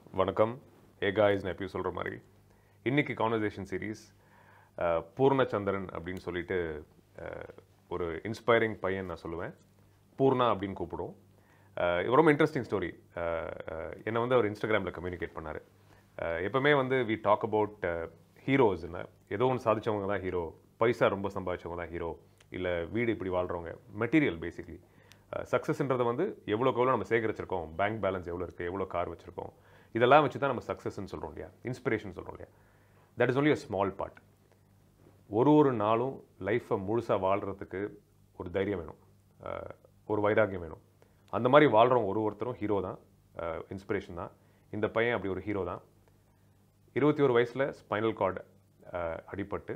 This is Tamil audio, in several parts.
வணக்கம். ஏ காய்ஸ்னு எப்பயும் சொல்கிற மாதிரி இன்றைக்கி கான்வர்சேஷன் சீரீஸ் பூர்ண சந்திரன் அப்படின்னு சொல்லிட்டு ஒரு இன்ஸ்பைரிங் பையன் நான் சொல்லுவேன். பூர்ணா அப்படின்னு கூப்பிடுவோம். ரொம்ப இன்ட்ரெஸ்டிங் ஸ்டோரி. என்னை வந்து அவர் இன்ஸ்டாகிராமில் கம்யூனிகேட் பண்ணார். எப்போவுமே வந்து வி டாக் அபவுட் ஹீரோஸ். என்ன ஏதோ ஒன்று சாதிச்சவங்க தான் ஹீரோ, பைசா ரொம்ப சம்பாதிச்சவங்க தான் ஹீரோ, இல்லை வீடு இப்படி வாழ்கிறவங்க, மெட்டீரியல் பேசிக்லி. சக்ஸஸ்ன்றதை வந்து எவ்வளோக்கு எவ்வளோ நம்ம சேகரிச்சிருக்கோம், பேங்க் பேலன்ஸ் எவ்வளோ இருக்குது, எவ்வளோ கார் வச்சுருக்கோம், இதெல்லாம் வச்சு தான் நம்ம சக்ஸஸ்ன்னு சொல்கிறோம் இல்லையா, இன்ஸ்பிரேஷன் சொல்கிறோம் இல்லையா. That is only a small part. ஒரு நாளும் லைஃப்பை முழுசாக வாழ்கிறதுக்கு ஒரு தைரியம் வேணும், ஒரு வைராக்கியம் வேணும். அந்த மாதிரி வாழ்கிறவங்க ஒருத்தரும் ஹீரோ தான், இன்ஸ்பிரேஷன் தான். இந்த பையன் அப்படி ஒரு ஹீரோ தான். 21 வயசில் ஸ்பைனல் கார்டு அடிபட்டு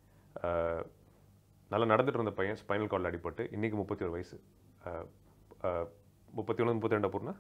நல்லா நடந்துட்டு இருந்த பையன் ஸ்பைனல் கார்டில் அடிபட்டு இன்றைக்கி 31 வயசு. 31 32 பூர்ணா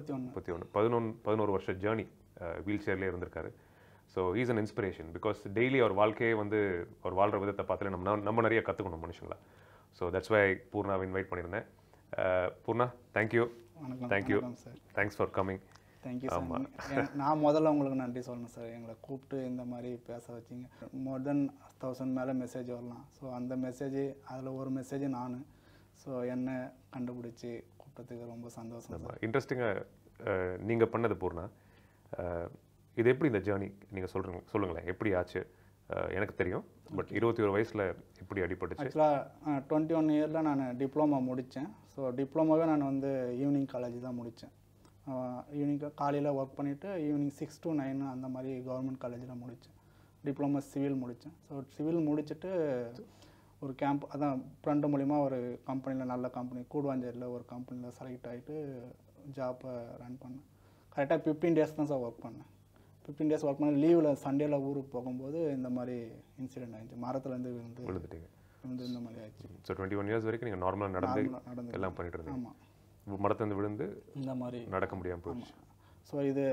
31 11 வருஷம் ஜேர்னி வீல் சேர்லேயே இருந்திருக்காரு. So is an inspiration because daily அவர் வாழ்க்கையே வந்து அவர் வாழ்கிற விதத்தை பார்த்துல நம்ம நிறைய கற்றுக்கணும் மனுஷங்களா. ஸோ தட்ஸ் வை பூர்ணாவை இன்வைட் பண்ணியிருந்தேன். Poorna, thank you. Thanks for coming. Thank you sir. நான் முதல்ல உங்களுக்கு நன்றி சொல்லணும் சார். எங்களை கூப்பிட்டு இந்த மாதிரி பேச வச்சிங்க. மோர் தென் 1000 மேலே மெசேஜ் வரலாம். ஸோ அந்த மெசேஜ் அதில் ஒரு மெசேஜ் நான். ஸோ என்னை கண்டுபிடிச்சி கூப்பிட்டதுக்கு ரொம்ப சந்தோஷம். இன்ட்ரெஸ்டிங்காக நீங்கள் பண்ணது பூர்ணா, இது எப்படி இந்த ஜேர்னி நீங்கள் சொல்லுங்களேன், எப்படி ஆச்சு? எனக்கு தெரியும், பட் 21 வயசில் எப்படி அடிபட்டுச்சு? ஆக்சுவலாக 21 இயரில் நான் டிப்ளமா முடித்தேன். ஸோ டிப்ளமாவே நான் வந்து ஈவினிங் காலேஜ் தான் முடித்தேன். ஈவினிங் காலையில் ஒர்க் பண்ணிவிட்டு ஈவினிங் 6 to 9 அந்த மாதிரி கவர்மெண்ட் காலேஜில் முடித்தேன். டிப்ளமா சிவில் முடித்தேன். ஸோ சிவில் முடிச்சுட்டு ஒரு கேம்ப், அதான் ஃப்ரெண்டு மூலிமா ஒரு கம்பெனியில், நல்ல கம்பெனி கூடுவாஞ்சேரியில் ஒரு கம்பெனியில் செலக்ட் ஆகிட்டு ஜாப்பை ரன் பண்ணேன். கரெக்டாக 15 days தான் சார் ஒர்க் பண்ணேன். 15 days ஒர்க் பண்ணி லீவில் சண்டேயில் ஊருக்கு போகும்போது இந்த மாதிரி இன்சிடென்ட் ஆகிடுச்சு. மரத்துலேருந்து விழுந்துட்டீங்க, இந்த மாதிரி ஆயிடுச்சு. ஸோ 21 years வரைக்கும் நீங்கள் நார்மலாக நடந்து எல்லாம் பண்ணிட்டு இருந்தீங்க. ஆமாம், மரத்துலேருந்து விழுந்து இந்த மாதிரி நடக்க முடியாமல் போயிடுச்சு. ஸோ இது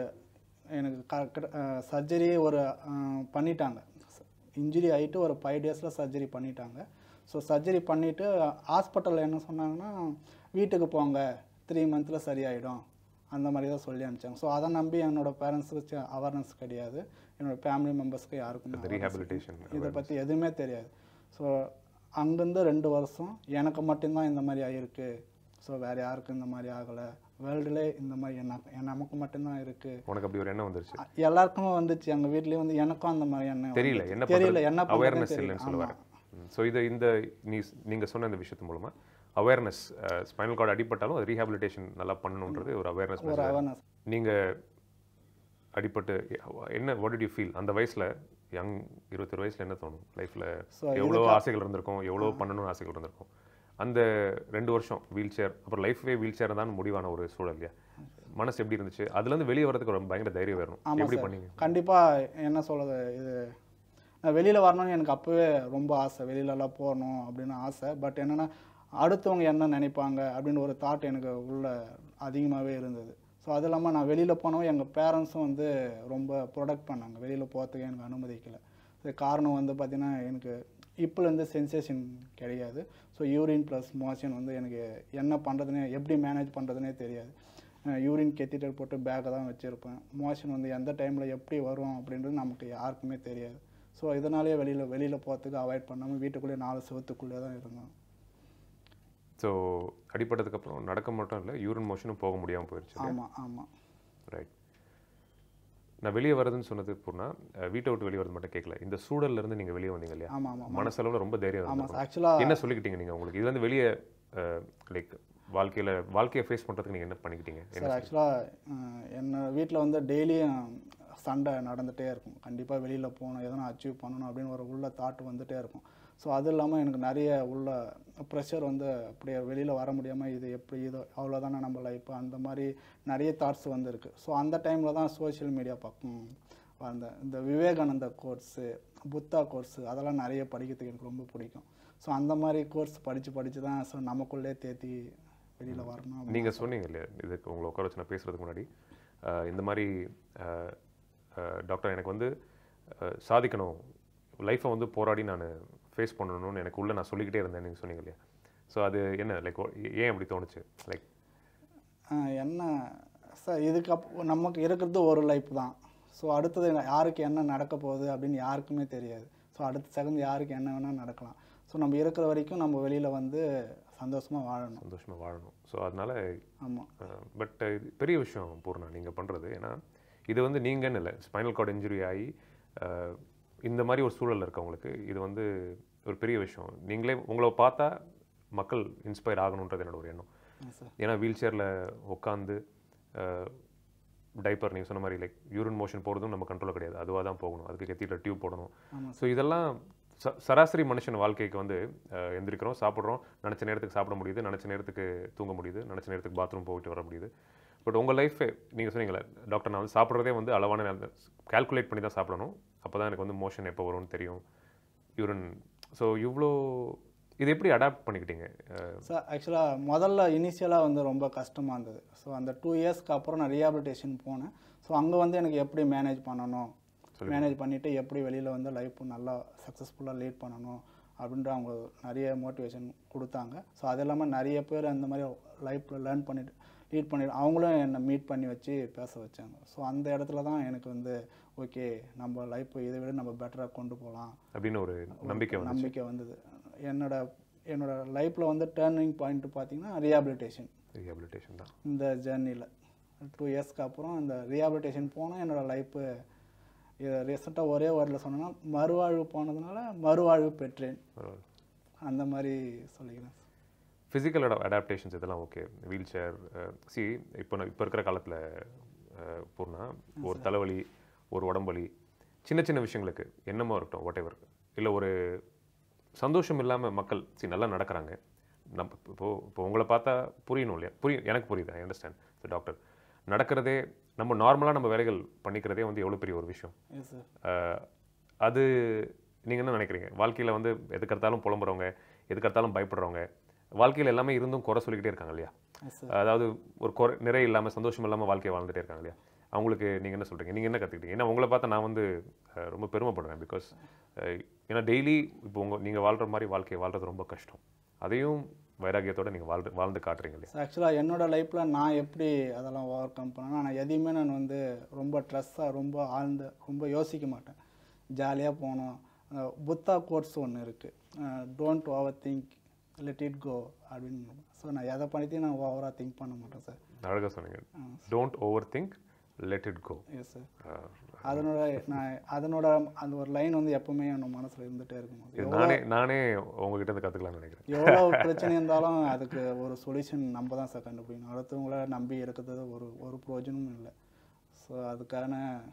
எனக்கு சர்ஜரி ஒரு பண்ணிட்டாங்க. இன்ஜுரி ஆகிட்டு ஒரு 5 daysல சர்ஜரி பண்ணிட்டாங்க. ஸோ சர்ஜரி பண்ணிவிட்டு ஹாஸ்பிட்டலில் என்ன சொன்னாங்கன்னா, வீட்டுக்கு போங்க, 3 monthsல சரியாயிடும், அந்த மாதிரி தான் சொல்லி அனுப்பிச்சாங்க. ஸோ அதை நம்பி என்னோடய பேரண்ட்ஸுக்கு அவேர்னஸ் கிடையாது, என்னோடய ஃபேமிலி மெம்பர்ஸ்க்கு யாருக்கும் ரீஹாபிலிட்டேஷன் இதை பற்றி எதுவுமே தெரியாது. ஸோ அங்கேருந்து 2 வருஷம் எனக்கு மட்டும்தான் இந்த மாதிரி ஆகிருக்கு. ஸோ வேறு யாருக்கும் இந்த மாதிரி ஆகலை, வேர்ல்டுலே இந்த மாதிரி நமக்கு மட்டும்தான் இருக்குது. உனக்கு அப்படி ஒரு எண்ணம் வந்துருச்சு? எல்லாருக்குமே வந்துச்சு. எங்கள் வீட்லேயும் வந்து எனக்கும் அந்த மாதிரி எண்ணம் தெரியல, என்ன அவேர்னஸ் இல்லைன்னு சொல்லுவாங்க. ஸோ இந்த நீங்கள் சொன்ன இந்த விஷயத்து மூலமாக அவேர்னஸ், ஸ்பைனல் கார்டு அடிப்பட்டாலும் அது ரீஹாபிலிட்டேஷன் நல்லா பண்ணணுன்றது ஒரு அவேர்னஸ். நீங்கள் அடிப்பட்டு என்ன, வாட் டிட் யூ ஃபீல் அந்த வயசில், யங் 21 வயசில் என்ன தோணும்? லைஃப்பில் எவ்வளோ ஆசைகள் இருந்திருக்கும், எவ்வளோ பண்ணணும்னு ஆசைகள் இருந்திருக்கும். அந்த 2 வருஷம் வீல் சேர், அப்புறம் லைஃபே வீல் சேர் தான் முடிவான ஒரு சூழல் இல்லையா? மனசு எப்படி இருந்துச்சு? அதுலேருந்து வெளியே வரதுக்கு ஒரு பயங்கர தைரியம் வேணும். எப்படி பண்ணீங்க? கண்டிப்பாக என்ன சொல்கிறது, இது நான் வெளியில் வரணும்னு எனக்கு அப்போவே ரொம்ப ஆசை, வெளியிலலாம் போகணும் அப்படின்னு ஆசை. பட் என்னென்னா, அடுத்தவங்க என்ன நினைப்பாங்க அப்படின்னு ஒரு தாட் எனக்கு உள்ள அதிகமாகவே இருந்தது. ஸோ அது இல்லாமல் நான் வெளியில் போனவும் எங்கள் பேரண்ட்ஸும் வந்து ரொம்ப ப்ரொடெக்ட் பண்ணாங்க, வெளியில் போகிறதுக்கு எனக்கு அனுமதிக்கலை. இது காரணம் வந்து பார்த்திங்கன்னா, எனக்கு இப்போலேருந்து சென்சேஷன் கிடையாது. ஸோ யூரின் ப்ளஸ் மோஷன் வந்து எனக்கு என்ன பண்ணுறதுனே, எப்படி மேனேஜ் பண்ணுறதுனே தெரியாது. யூரின் கெத்திட்டர் போட்டு பேக்கை தான் வச்சுருப்பேன். மோஷன் வந்து எந்த டைமில் எப்படி வரும் அப்படின்றது நமக்கு யாருக்குமே தெரியாது. ஸோ இதனாலேயே வெளியில் போகிறதுக்கு அவாய்ட் பண்ணாமல் வீட்டுக்குள்ளேயே 4 செவத்துக்குள்ளே தான் இருந்தோம். ஸோ அடிப்பட்டதுக்கப்புறம் நடக்க மட்டும் இல்லை, யூரின் மோஷனும் போக முடியாமல் போயிடுச்சு. ஆமாம். ரைட். நான் வெளியே வரதுன்னு சொன்னது பூர்ணா, வீட்டை விட்டு வெளியே வரது மட்டும் கேட்கல, இந்த சூழல்லேருந்து நீங்கள் வெளியே வந்தீங்க இல்லையா? ஆமாம். மனசளவில் ரொம்ப தைரியம். ஆமாம். ஆக்சுவலாக என்ன சொல்லிக்கிட்டீங்க நீங்கள் உங்களுக்கு இதுலேருந்து வெளியே, லைக் வாழ்க்கையை ஃபேஸ் பண்ணுறதுக்கு நீங்கள் என்ன பண்ணிக்கிட்டீங்க? சார் ஆக்சுவலாக என்ன வீட்டில் வந்து டெய்லியும் சண்டை நடந்துகிட்டே இருக்கும். கண்டிப்பாக வெளியில் போகணும், எதனா அச்சீவ் பண்ணணும் அப்படின்னு ஒரு உள்ள தாட் வந்துகிட்டே இருக்கும். ஸோ அது இல்லாமல் எனக்கு நிறைய உள்ள ப்ரெஷர் வந்து அப்படியே வெளியில் வர முடியாமல், இது எப்படி, இது அவ்வளோதானே நம்ம லைஃப், அந்த மாதிரி நிறைய தாட்ஸ் வந்துருக்கு. ஸோ அந்த டைமில் தான் சோஷியல் மீடியா பக்கம் இந்த விவேகானந்தா கோர்ஸு, புத்தா கோர்ஸு, அதெல்லாம் நிறைய படிக்கிறதுக்கு எனக்கு ரொம்ப பிடிக்கும். ஸோ அந்த மாதிரி கோர்ஸ் படித்து தான் ஸோ நமக்குள்ளே தேத்தி வெளியில் வரணும். நீங்கள் சொன்னீங்க இல்லையா, இதுக்கு உங்களை உட்கார வச்சு நான் பேசுகிறதுக்கு முன்னாடி, இந்த மாதிரி டாக்டர் எனக்கு வந்து சாதிக்கணும், லைஃப்பை வந்து போராடி நான் ஃபேஸ் பண்ணணும்னு எனக்கு உள்ள நான் சொல்லிக்கிட்டே இருந்தேன் நீங்கள் சொன்னீங்க இல்லையா? ஸோ அது என்ன, லைக் ஏன் அப்படி தோணுச்சு? லைக் என்ன சார் நமக்கு இருக்கிறது ஒரு லைஃப் தான். ஸோ அடுத்தது யாருக்கு என்ன நடக்க போகுது அப்படின்னு யாருக்குமே தெரியாது. ஸோ அடுத்த செகண்ட் யாருக்கு என்ன வேணால் நடக்கலாம். ஸோ நம்ம இருக்கிற வரைக்கும் நம்ம வெளியில் வந்து சந்தோஷமாக வாழணும். ஸோ அதனால் ஆமாம். பட் இது பெரிய விஷயம் பூர்ணா நீங்கள் பண்ணுறது. ஏன்னா இது வந்து நீங்கன்னு இல்லை, ஸ்பைனல் கார்டு இன்ஜுரி ஆகி இந்த மாதிரி ஒரு சூழலில் இருக்கவங்களுக்கு இது வந்து ஒரு பெரிய விஷயம். நீங்களே உங்களை பார்த்தா மக்கள் இன்ஸ்பயர் ஆகணுன்றது என்னோட ஒரு எண்ணம். ஏன்னா வீல் சேரில் உட்காந்து டைப்பர் நீங்கள் சொன்ன மாதிரி லைக் யூரின் மோஷன் போகிறதும் நம்ம கண்ட்ரோலில் கிடையாது, அதுவாக தான் போகணும். அதுக்கு கெத்தியில் டியூப் போடணும். ஸோ இதெல்லாம் சராசரி மனுஷன் வாழ்க்கைக்கு வந்து எந்திரிக்கிறோம், சாப்பிட்றோம், நினச்ச நேரத்துக்கு சாப்பிட முடியுது, நினச்ச நேரத்துக்கு தூங்க முடியுது, நினச்ச நேரத்துக்கு பாத்ரூம் போயிட்டு வர முடியுது. பட் உங்கள் லைஃபே நீங்கள் சொன்னீங்களே டாக்டர், நான் வந்து சாப்பிட்றதே வந்து அளவான கால்குலேட் பண்ணி தான் சாப்பிடணும், அப்போ தான் எனக்கு வந்து மோஷன் எப்போ வரும்னு தெரியும், யூரின். ஸோ இவ்வளோ இது எப்படி அடாப்ட் பண்ணிக்கிட்டீங்க? சார் ஆக்சுவலாக முதல்ல இனிஷியலாக வந்து ரொம்ப கஷ்டமாக இருந்தது. ஸோ அந்த 2 இயர்ஸ்க்கு அப்புறம் நான் ரீஹாபிலிட்டேஷன் போனேன். ஸோ அங்கே வந்து எனக்கு எப்படி மேனேஜ் பண்ணிவிட்டு எப்படி வெளியில் வந்து லைஃப் நல்லா சக்ஸஸ்ஃபுல்லாக லீட் பண்ணணும் அப்படின்ற அவங்க நிறைய மோட்டிவேஷன் கொடுத்தாங்க. ஸோ அது இல்லாமல் நிறைய பேர் அந்த மாதிரி லைஃப்பில் லீட் பண்ணிட்டு அவங்களும் என்னை மீட் பண்ணி வச்சு பேச வச்சாங்க. ஸோ அந்த இடத்துல தான் எனக்கு வந்து ஓகே நம்ம லைஃப் இதை விட நம்ம பெட்டராக கொண்டு போகலாம் அப்படின்னு ஒரு நம்பிக்கை வந்தது. என்னோட லைஃப்பில் வந்து டேர்னிங் பாயிண்ட் பார்த்தீங்கன்னா ரீஹாபிலிட்டேஷன் தான். இந்த ஜேர்னியில் 2 இயர்ஸ்க்கு அப்புறம் இந்த ரீஹாபிலிட்டேஷன் போனால் என்னோடய லைஃப்பு இதை ரீசெண்டாக ஒரே வேர்டில் சொன்னேன்னா மறுவாழ்வு போனதுனால மறுவாழ்வு பெற்றேன், அந்த மாதிரி சொல்லிக்கிறேன். ஃபிசிக்கல் அடாப்டேஷன்ஸ் இதெல்லாம் ஓகே, வீல் சேர் இப்போ இருக்கிற காலத்தில் பூர்ணா ஒரு தலைவலி, ஒரு உடம்பலி, சின்ன சின்ன விஷயங்களுக்கு என்னமோ இருக்கட்டும், வாட் எவர், இல்லை ஒரு சந்தோஷம் இல்லாமல் மக்கள் நல்லா நடக்கிறாங்க. இப்போ உங்களை பார்த்தா புரியணும் இல்லையா? எனக்கு புரியுது, ஐ அண்டர்ஸ்டாண்ட். ஸோ டாக்டர் நடக்கிறதே நம்ம நார்மலாக நம்ம வேலைகள் பண்ணிக்கிறதே வந்து எவ்வளோ பெரிய ஒரு விஷயம். அது நீங்கள் என்ன நினைக்கிறீங்க? வாழ்க்கையில் வந்து எதுக்கெடுத்தாலும் புலம்புறவங்க, எதுக்கெடுத்தாலும் பயப்படுறவங்க, வாழ்க்கையில் எல்லாமே இருந்தும் குறை சொல்லிக்கிட்டே இருக்காங்க இல்லையா? அதாவது ஒரு நிறை இல்லாமல் சந்தோஷம் இல்லாமல் வாழ்க்கையை வாழ்ந்துகிட்டே இருக்காங்க இல்லையா? அவங்களுக்கு நீங்கள் என்ன சொல்கிறீங்க? நீங்கள் என்ன கற்றுக்கிட்டீங்க? ஏன்னா உங்களை பார்த்தா நான் வந்து ரொம்ப பெருமைப்படுறேன். பிகாஸ் ஏன்னா டெய்லி இப்போ நீங்கள் வாழ்கிற மாதிரி வாழ்க்கையை வாழ்கிறது ரொம்ப கஷ்டம். அதையும் வைராகியத்தோடு நீங்கள் வாழ்ந்து காட்டுறீங்க இல்லையா? ஆக்சுவலாக என்னோடய லைஃப்பில் நான் எப்படி அதெல்லாம் ஓவர் கம் பண்ணேன்னா, நான் எதையுமே நான் வந்து ரொம்ப ஸ்ட்ரெஸ்ஸாக ரொம்ப யோசிக்க மாட்டேன். ஜாலியாக போனோம். புத்தா கோட்ஸ் ஒன்று இருக்குது, don't overthink, let it go அப்படின்னு. ஸோ நான் எதை பண்ணிட்டு நான் ஓவராக திங்க் பண்ண மாட்டேன் சார். அழகாக சொன்னீங்க, don't overthink, let it go. Yes sir. அதனோட அந்த ஒரு லைன் வந்து எப்பவுமே என் மனசில் இருந்துகிட்டே இருக்கும். நானே உங்ககிட்ட இருந்து கற்றுக்கலாம்னு நினைக்கிறேன். எவ்வளோ பிரச்சனை இருந்தாலும் அதுக்கு ஒரு சொல்யூஷன் நம்ம தான் சார் கண்டுபிடிக்கணும். அடுத்தவங்கள நம்பி இருக்கிறது ஒரு பிரயோஜனமும் இல்லை. ஸோ அதுக்கான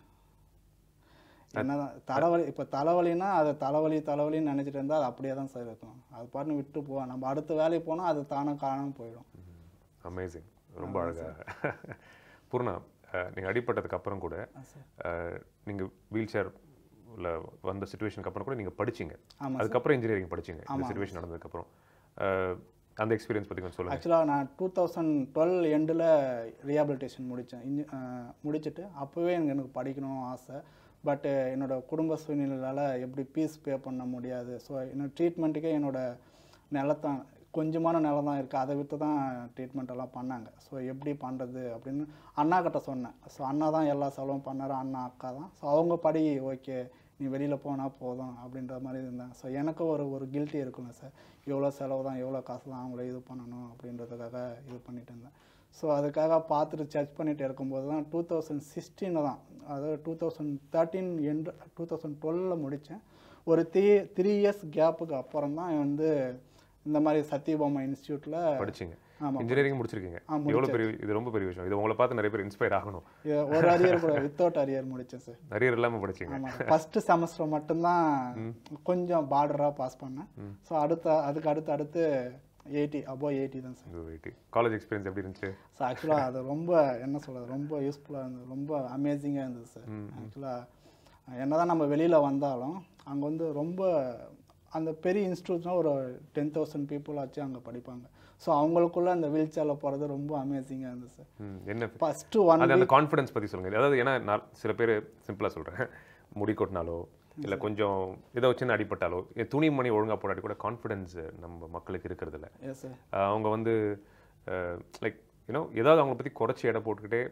என்னதான் தலைவலின்னா அது தலைவலின்னு நினச்சிட்டு இருந்தால் அது அப்படியே தான் சார் இருக்கும். அது பாட்டுன்னு விட்டு போவோம். நம்ம அடுத்த வேலைக்கு போனால் அது தானாக காணாமல் போயிடும். அமேசிங், ரொம்ப அழகாக. பூர்ணா, நீங்கள் அடிப்பட்டதுக்கு அப்புறம் கூட நீங்கள் வீல் சேரில் வந்த சிச்சுவேஷனுக்கு அப்புறம் கூட நீங்கள் படிச்சிங்க, அதுக்கப்புறம் இன்ஜினியரிங் படிச்சிங்க. இந்த சிச்சுவேஷன் நடந்ததுக்கப்புறம் அந்த எக்ஸ்பீரியன்ஸ் பற்றி கொஞ்சம் சொல்லுங்கள். ஆக்சுவலாக நான் 2012 எண்டில் ரீஹாபிலிட்டேஷன் முடிச்சுட்டு அப்போவே எனக்கு படிக்கணும் ஆசை. பட் என்னோடய குடும்ப சூழ்நிலையால் எப்படி ஃபீஸ் பே பண்ண முடியாது. ஸோ என்னோடய ட்ரீட்மெண்ட்டுக்கே என்னோடய கொஞ்சமான நிலம் தான் இருக்குது, அதை விட்டு தான் ட்ரீட்மெண்ட்டெல்லாம் பண்ணாங்க. ஸோ எப்படி பண்ணுறது அப்படின்னு அண்ணா கிட்ட சொன்னேன். ஸோ அண்ணா தான் எல்லா செலவும் பண்ணார், அண்ணா அக்கா தான். ஸோ அவங்க படி ஓகே நீ வெளியில் போனால் போதும் அப்படின்ற மாதிரி இருந்தேன். ஸோ எனக்கு ஒரு கில்ட்டி இருக்குல்ல சார், எவ்வளோ செலவு தான், எவ்வளோ காசு தான் அவங்கள இது பண்ணணும் அப்படின்றதுக்காக இது பண்ணிட்டு இருந்தேன். ஸோ அதுக்காக பார்த்துட்டு சர்ச் பண்ணிகிட்டு இருக்கும்போது தான் 2016 தான், அதாவது 2013 எண்டு 2012 முடித்தேன். ஒரு 3 இயர்ஸ் கேப்புக்கு அப்புறம் தான் வந்து இந்த மாதிரி சத்யபாமா இன்ஸ்டியூட்டில் படிச்சிங்க. ஆமாம், இன்ஜினியரிங் முடிச்சிருக்கீங்க. எவ்வளோ பெரிய, இது ரொம்ப பெரிய விஷயம். இது உங்களை பார்த்து நிறைய பேர் இன்ஸ்பயர் ஆகணும். ஒரு அரியர் கூட வித்தவுட் அரியர் முடித்தேன் சார். அரியர் இல்லாமல் படிச்சிங்க. ஆமாம், ஃபஸ்ட்டு செமஸ்டர் மட்டும்தான் கொஞ்சம் பார்டராக பாஸ் பண்ணேன். ஸோ அதுக்கு அடுத்து 80 above 80 தான் சார். 80. காலேஜ் எக்ஸ்பீரியன்ஸ் எப்படி இருந்துச்சு? ஸோ ஆக்சுவலாக அது ரொம்ப என்ன சொல்கிறது, ரொம்ப யூஸ்ஃபுல்லாக இருந்தது, ரொம்ப அமேசிங்காக இருந்தது சார். ஆக்சுவலாக என்ன தான் நம்ம வெளியில் வந்தாலும் அங்கே வந்து ரொம்ப அந்த பெரிய இன்ஸ்டியூட்னால் ஒரு 10,000 பீப்புள் ஆச்சு அங்கே படிப்பாங்க. ஸோ அவங்களுக்குள்ள அந்த வீல் சேரில் போகிறது ரொம்ப அமேசிங்காக இருந்தது சார். என்ன ஃபஸ்ட்டு அந்த கான்ஃபிடன்ஸ் பற்றி சொல்லுங்கள். அதாவது ஏன்னா நான் சில பேர் சிம்பிளாக சொல்கிறேன், முடி கொட்டினாலோ இல்லை கொஞ்சம் ஏதோ சின்ன அடிப்பட்டாலோ துணிமணி ஒழுங்காக போடாட்டி கூட கான்ஃபிடென்ஸ் நம்ம மக்களுக்கு இருக்கிறது இல்லை. அவங்க வந்து லைக் ஏதாவது அவங்கள பற்றி குறைச்சி எடை போட்டுக்கிட்டே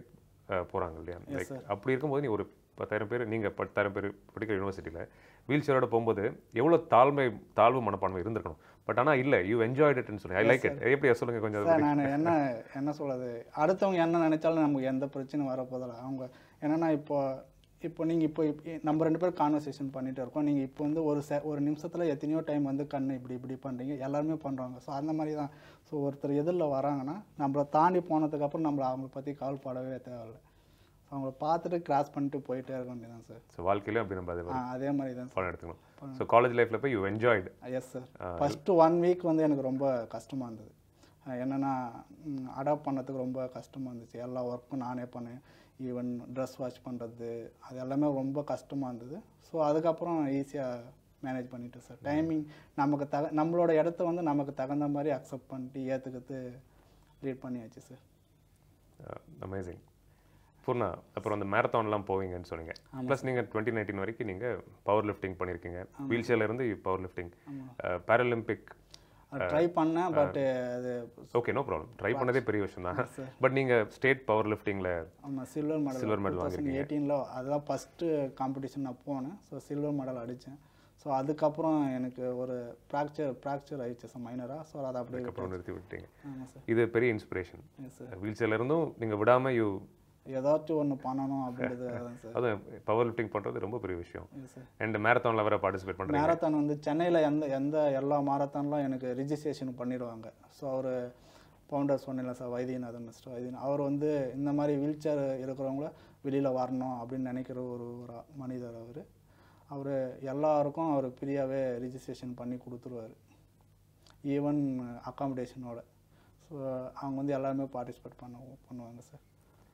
போகிறாங்க இல்லையா? லைக் அப்படி இருக்கும்போது நீ ஒரு 10,000 பேர், நீங்கள் 10,000 பேர் படிக்கிற யூனிவர்சிட்டியில் வீல் சேரோட போகும்போது எவ்வளோ தாழ்வு மனப்பான்மை இருந்திருக்கணும். பட் ஆனால் இல்லை, யூ என்ஜாய்ட் இட்னு சொல்லி ஐ லைக் இட். எப்படியா சொல்லுங்கள் கொஞ்சம். சார் நான் என்ன சொல்கிறது, அடுத்தவங்க என்ன நினைச்சாலும் நமக்கு எந்த பிரச்சனையும் வரப்போதில்லை. அவங்க என்னென்னா இப்போ நீங்கள் இப்போ நம்ம 2 பேரும் கான்வர்சேஷன் பண்ணிகிட்டு இருக்கோம். நீங்கள் இப்போ வந்து ஒரு நிமிஷத்தில் எத்தனையோ டைம் வந்து கண்ணு இப்படி பண்ணுறீங்க, எல்லாருமே பண்ணுறாங்க. ஸோ அந்த மாதிரி தான். ஸோ ஒருத்தர் எதிரில் வராங்கன்னா நம்மளை தாண்டி போனதுக்கப்புறம் நம்மளை அவங்கள பற்றி கவலைப்படவே தேவையில்லை. அவங்கள பார்த்துட்டு கிராஸ் பண்ணிட்டு போயிட்டே இருக்க வேண்டியதான் சார். ஸோ வாழ்க்கையிலே அப்படி நம்ம அதே மாதிரி தான் ஃபாலோ எடுத்துக்கணும். ஸோ காலேஜ் லைஃப்பில் போய் you enjoyed? Yes sir. First 1 week வந்து எனக்கு ரொம்ப கஷ்டமாக இருந்தது. என்னென்னா அடாப்ட் பண்ணதுக்கு ரொம்ப கஷ்டமாக இருந்துச்சு. எல்லா ஒர்க்கும் நானே பண்ணேன். ஈவன் ட்ரெஸ் வாஷ் பண்ணுறது அது எல்லாமே ரொம்ப கஷ்டமாக இருந்தது. ஸோ அதுக்கப்புறம் ஈஸியாக மேனேஜ் பண்ணிட்டேன் சார். டைமிங் நம்மளோட இடத்த வந்து நமக்கு தகுந்த மாதிரி அக்செப்ட் பண்ணிட்டு ஏற்றுக்கிறது லீட் பண்ணியாச்சு சார். அமேசிங். பூர்ணா, அப்புறம் அந்த மேரத்தான்லாம் போவீங்கன்னு சொன்னீங்க. ப்ளஸ் நீங்கள் 2019 வரைக்கும் நீங்கள் பவர் லிஃப்டிங் பண்ணியிருக்கீங்க. வீல் சேர்லேருந்து பவர் லிஃப்டிங், பேரலிம்பிக் ட்ரை பண்ணேன். பட் அது ஓகே, நோ ப்ராப்ளம். ட்ரை பண்ணதே பெரிய விஷயம் தான். பட் நீங்கள் ஸ்டேட் பவர் லிஃப்டிங்கில் ஆமாம் சில்வர் மெடல் வாங்கியிருக்கீங்க. 2018 அதுதான் ஃபஸ்ட்டு காம்படிஷன் நான் போனேன். ஸோ சில்வர் மெடல் அடித்தேன். ஸோ அதுக்கப்புறம் எனக்கு ஒரு ஃப்ராக்சர் ஆயிடுச்சு சார், மைனராக. ஸோ அதை அப்படியே அப்புறம் நிறுத்தி விட்டீங்க. ஆமாம் சார். இது பெரிய இன்ஸ்பிரேஷன். வீல் சேர்லேருந்தும் நீங்கள் விடாமல் ஏதாச்சும் ஒன்று பண்ணணும் அப்படின்றது சார். அது பவர் லிஃப்டிங் பண்ணுறது ரொம்ப பெரிய விஷயம். அண்ட் மேரத்தானில் வர பார்ட்டிசிபேட் பண்ணுறேன். மேரத்தான் வந்து சென்னையில் எல்லா மாரத்தான்லாம் எனக்கு ரிஜிஸ்ட்ரேஷன் பண்ணிடுவாங்க. ஸோ அவர் ஃபவுண்டர் சொன்னேன்ல சார், வைத்தியநாதன் அவர் வந்து இந்த மாதிரி வீல் சேர் இருக்கிறவங்கள வெளியில் வரணும் அப்படின்னு நினைக்கிற ஒரு மனிதர். அவர் எல்லாருக்கும் அவர் ஃப்ரீயாகவே ரிஜிஸ்ட்ரேஷன் பண்ணி கொடுத்துருவார், ஈவன் அக்காமடேஷனோட. ஸோ அவங்க வந்து எல்லாருமே பார்ட்டிசிபேட் பண்ணுவாங்க சார்.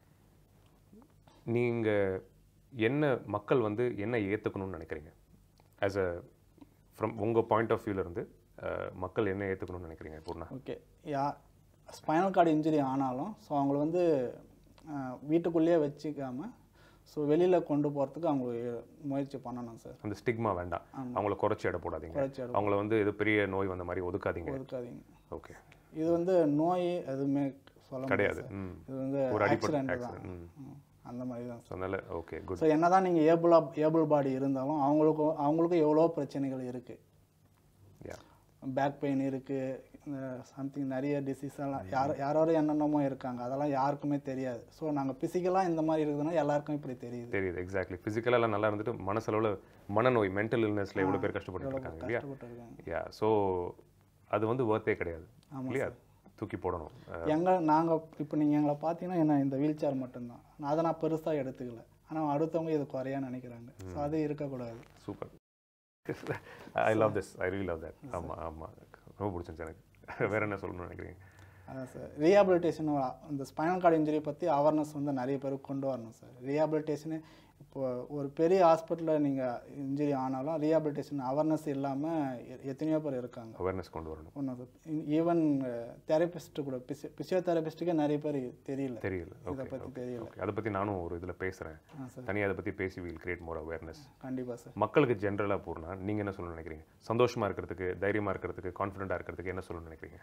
நீங்கள் மக்கள் வந்து என்ன ஏற்றுக்கணும்னு நினைக்கிறீங்க? ஆஸ் அ ஃப்ரம் உங்கள் பாயிண்ட் ஆஃப் வியூலேருந்து மக்கள் என்ன ஏற்றுக்கணும்னு நினைக்கிறீங்க Poorna? Okay, spinal cord injury ஆனாலும் ஸோ அவங்கள வந்து வீட்டுக்குள்ளேயே வச்சுக்காமல் ஸோ வெளியில் கொண்டு போகிறதுக்கு அவங்க முயற்சி பண்ணணும் சார். அந்த ஸ்டிக்மா வேண்டாம், அவங்கள குறைச்சி எடை போடாதீங்க, அவங்கள வந்து இது பெரிய நோய் வந்த மாதிரி ஒதுக்காதீங்க. ஓகே, இது வந்து நோய் எதுவுமே சொல்ல கிடையாது. இது வந்து ஒரு ஆக்சிடென்ட் தான், அந்த மாதிரி தான் சார். அதனால ஓகே குட். ஸோ என்ன தான் நீங்கள் ஏபிள் பாடி இருந்தாலும் அவங்களுக்கும் எவ்வளோ பிரச்சனைகள் இருக்குது. பேக் பெயின் இருக்குது, சம்திங் நிறைய டிசீஸ் எல்லாம் யாரோ என்னென்னமோ இருக்காங்க, அதெல்லாம் யாருக்குமே தெரியாது. ஸோ நாங்கள் ஃபிசிக்கலாக இந்த மாதிரி இருக்குதுன்னா எல்லாருக்கும் இப்படி தெரியுது. எக்ஸாக்ட்லி. ஃபிசிக்கலாக நல்லா இருந்துட்டு மனசளவில் மனநோய் மென்டல் இல்னஸில் எவ்வளோ பேர் கஷ்டப்பட்டு இருக்காங்க இல்லையா? ஸோ அது வந்து ஒர்த்தே கிடையாது இல்லையா? தூக்கி போடணும். நாங்கள் இப்போ நீங்கள் எங்களை பார்த்தீங்கன்னா என்ன இந்த வீல் சேர் மட்டும்தான், அதை நான் பெருசாக எடுத்துக்கல. ஆனால் அடுத்தவங்க இது குறையா நினைக்கிறாங்க. ஸோ அது இருக்கக்கூடாது. Super, I love this, I really love that. ஆமாம் ஆமாம், ரொம்ப பிடிச்சிருந்துச்சு எனக்கு. வேறு என்ன சொல்லணும்னு நினைக்கிறீங்க? அதான் சார், ரீஹாபிலிட்டேஷன் இந்த ஸ்பைனல் கார்டு இன்ஜுரி பற்றி அவேர்னஸ் வந்து நிறைய பேருக்கு கொண்டு வரணும் சார். ரீஹாபிலிட்டேஷனு இப்போது ஒரு பெரிய ஹாஸ்பிட்டலில் நீங்கள் இன்ஜுரி ஆனாலும் ரீஹாபிலிட்டேஷன் அவேர்னஸ் இல்லாமல் எத்தனையோ பேர் இருக்காங்க. அவேர்னஸ் கொண்டு வரணும். ஒன்று ஈவன் தெரபிஸ்ட்டு கூட பிசியோதெரபிஸ்ட்டுக்கே நிறைய பேர் தெரியல. இதை பற்றி தெரியல. அதை பற்றி நானும் ஒரு இதில் பேசுகிறேன் தனியாக, அதை பற்றி பேசி வில் கிரியேட் மோர் அவேர்னஸ். கண்டிப்பாக சார். மக்களுக்கு ஜென்ரலாக பூர்ணா நீங்கள் என்ன சொல்லணும்னு நினைக்கிறீங்க? சந்தோஷமாக இருக்கிறதுக்கு, தைரியமாக இருக்கிறதுக்கு, கான்ஃபிடென்ட்டாக இருக்கிறதுக்கு என்ன சொல்லணும்னு நினைக்கிறீங்க?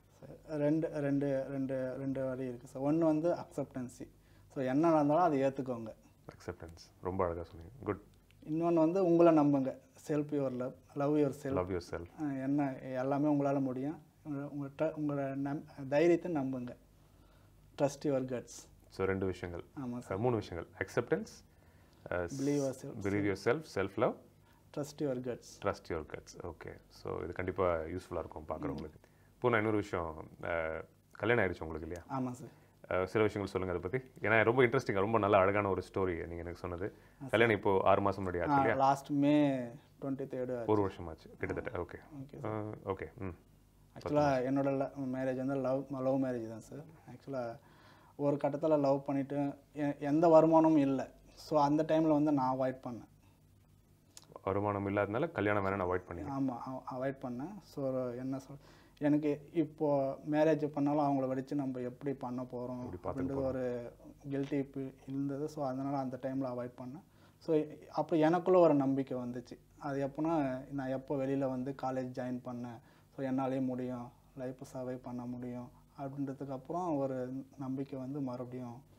ரெண்டு வழி இருக்குது சார். ஒன்று வந்து அக்செப்டன்சி. ஸோ என்ன நடந்தாலும் அதை ஏற்றுக்கோங்க. அக்செப்டன்ஸ், ரொம்ப அழகாக சொன்னீங்க, குட். இன்னொன்று வந்து உங்களை நம்புங்க, self your love yourself. என்ன எல்லாமே உங்களால் முடியும். உங்களோட தைரியத்தை நம்புங்க. Trust your cuts. ஸோ 2 விஷயங்கள். ஆமாம் சார், 3 விஷயங்கள். Acceptance, believe yourself, self love, trust your guts. Okay, so இது கண்டிப்பாக யூஸ்ஃபுல்லாக இருக்கும் பார்க்குறவங்களுக்கு. இப்போ நான் இன்னொரு விஷயம், கல்யாணம் ஆயிடுச்சு உங்களுக்கு இல்லையா? ஆமாம் சார். சில விஷயங்கள் சொல்லுங்கள் அதை பற்றி. ஏன்னா ரொம்ப இன்ட்ரெஸ்டிங்காக, ரொம்ப நல்ல அழகான ஒரு ஸ்டோரி நீங்கள் எனக்கு சொன்னது. கல்யாணம் இப்போ 6 மாதம் முன்னாடி ஆச்சு இல்லையா? லாஸ்ட் May 23 1 வருஷமாச்சு கிட்டத்தட்ட. Okay okay. ஆக்சுவலாக என்னோட மேரேஜ் வந்து லவ் மேரேஜ் தான் சார். ஆக்சுவலாக ஒரு கட்டத்தில் லவ் பண்ணிவிட்டு எந்த வருமானமும் இல்லை. ஸோ அந்த டைமில் வந்து நான் அவாய்ட் பண்ணேன். வருமானம் இல்லாதனால கல்யாணம் வேணாம் அவாய்ட் பண்ணி? ஆமாம், அவாய்ட் பண்ணேன். ஸோ என்ன எனக்கு இப்போது மேரேஜ் பண்ணாலும் அவங்கள வச்சு நம்ம எப்படி பண்ண போகிறோம் அப்படின்றது ஒரு கில்ட்டி இருந்தது. ஸோ அதனால் அந்த டைமில் அவாய்ட் பண்ணேன். ஸோ அப்போ எனக்குள்ளே ஒரு நம்பிக்கை வந்துச்சு. அது எப்போனா நான் எப்போ வெளியில் வந்து காலேஜ் ஜாயின் பண்ணேன், ஸோ என்னாலே முடியும், லைஃப்பை சர்வை பண்ண முடியும் அப்படின்றதுக்கப்புறம் ஒரு நம்பிக்கை வந்து மறுபடியும்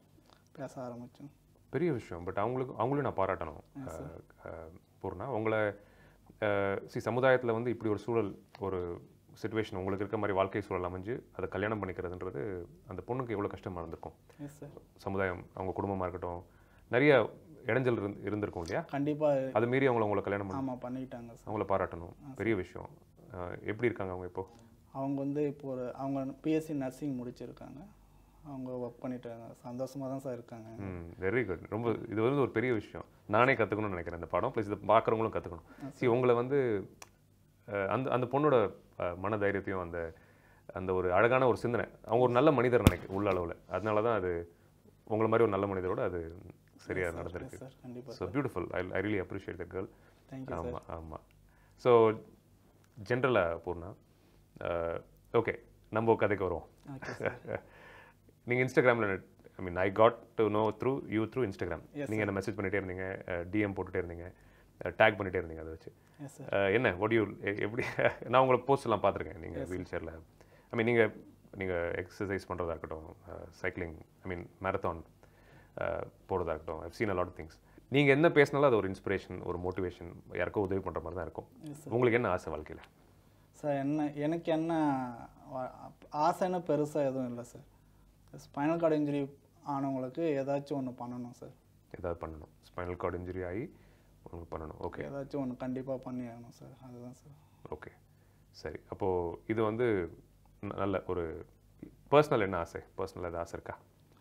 பேச ஆரம்பித்தோம். பெரிய விஷயம். பட் அவங்களையும் நான் பாராட்டணும். பூர்ணா உங்களை சமுதாயத்தில் வந்து இப்படி ஒரு சூழல், ஒரு சிச்சுவேஷன் உங்களுக்கு இருக்க மாதிரி வாழ்க்கை சூழல் அமைஞ்சு அதை கல்யாணம் பண்ணிக்கிறதுன்றது அந்த பொண்ணுக்கு எவ்வளோ கஷ்டமாக இருந்திருக்கும். சமுதாயம், அவங்க குடும்பமாக இருக்கட்டும், நிறைய இடைஞ்சல் இருந்திருக்கும் இல்லையா? கண்டிப்பாக. அது மீறி அவங்கள கல்யாணம் பண்ணிக்கிட்டாங்க. அவங்கள பாராட்டணும். பெரிய விஷயம். எப்படி இருக்காங்க அவங்க இப்போ? அவங்க வந்து இப்போ அவங்க பிஎஸ்சி நர்சிங் முடிச்சிருக்காங்க. அவங்க ஒர்க் பண்ணிட்டாங்க. சந்தோஷமாக தான் சார் இருக்காங்க. Very good. ரொம்ப இது வந்து ஒரு பெரிய விஷயம். நானே கற்றுக்கணும்னு நினைக்கிறேன் இந்த படம். ப்ளஸ் இதை பார்க்குறவங்களும் கற்றுக்கணும். உங்களை வந்து அந்த அந்த பொண்ணோட மன தைரியத்தையும் அந்த ஒரு அழகான ஒரு சிந்தனை, அவங்க ஒரு நல்ல மனிதர் நினைக்கிறேன் உள்ள அளவில். அதனால தான் அது உங்களை மாதிரி ஒரு நல்ல மனிதரோட அது சரியாக நடந்திருக்கு. So beautiful. I really appreciate the girl. ஆமாம் ஆமாம். ஸோ ஜென்ரலாக பூர்ணா, ஓகே நம்ம கதைக்கு வருவோம். நீங்கள் இன்ஸ்டாகிராமில், I mean I got to know through Instagram. நீங்கள் என்ன மெசேஜ் பண்ணிகிட்டே இருந்தீங்க, டிஎம் போட்டுகிட்டே இருந்தீங்க, டேக் பண்ணிகிட்டே இருந்தீங்க. அதை வச்சு என்ன எப்படி நான் உங்களை போஸ்ட்லாம் பார்த்துருக்கேன். நீங்கள் வீல் சேரில், ஐ மீன் நீங்கள் எக்ஸசைஸ் பண்ணுறதா இருக்கட்டும், சைக்கிளிங், ஐ மீன் மேரத்தான் போகிறதா இருக்கட்டும், I've seen a lot of things. நீங்கள் என்ன பேசினாலும் அது ஒரு இன்ஸ்பிரேஷன், ஒரு மோட்டிவேஷன், யாருக்கோ உதவி பண்ணுற மாதிரி தான் இருக்கும். உங்களுக்கு என்ன ஆசை வாழ்க்கையில்? சார் எனக்கு என்ன ஆசைன்னு பெருசாக எதுவும் இல்லை சார். ஸ்பைனல் கார்டு இன்ஜுரி ஆனவங்களுக்கு ஏதாச்சும் ஒன்று பண்ணணும் சார். ஏதாவது பண்ணணும். ஸ்பைனல் கார்டு இன்ஜுரி ஆகி உங்களுக்கு பண்ணணும். ஓகே, ஏதாச்சும் ஒன்று கண்டிப்பாக பண்ணி ஆகணும் சார். அதுதான் சார். ஓகே சரி. அப்போது இது வந்து நல்ல ஒரு பர்சனல் என்ன ஆசை? பர்சனலாக எதாவது ஆசை இருக்கா?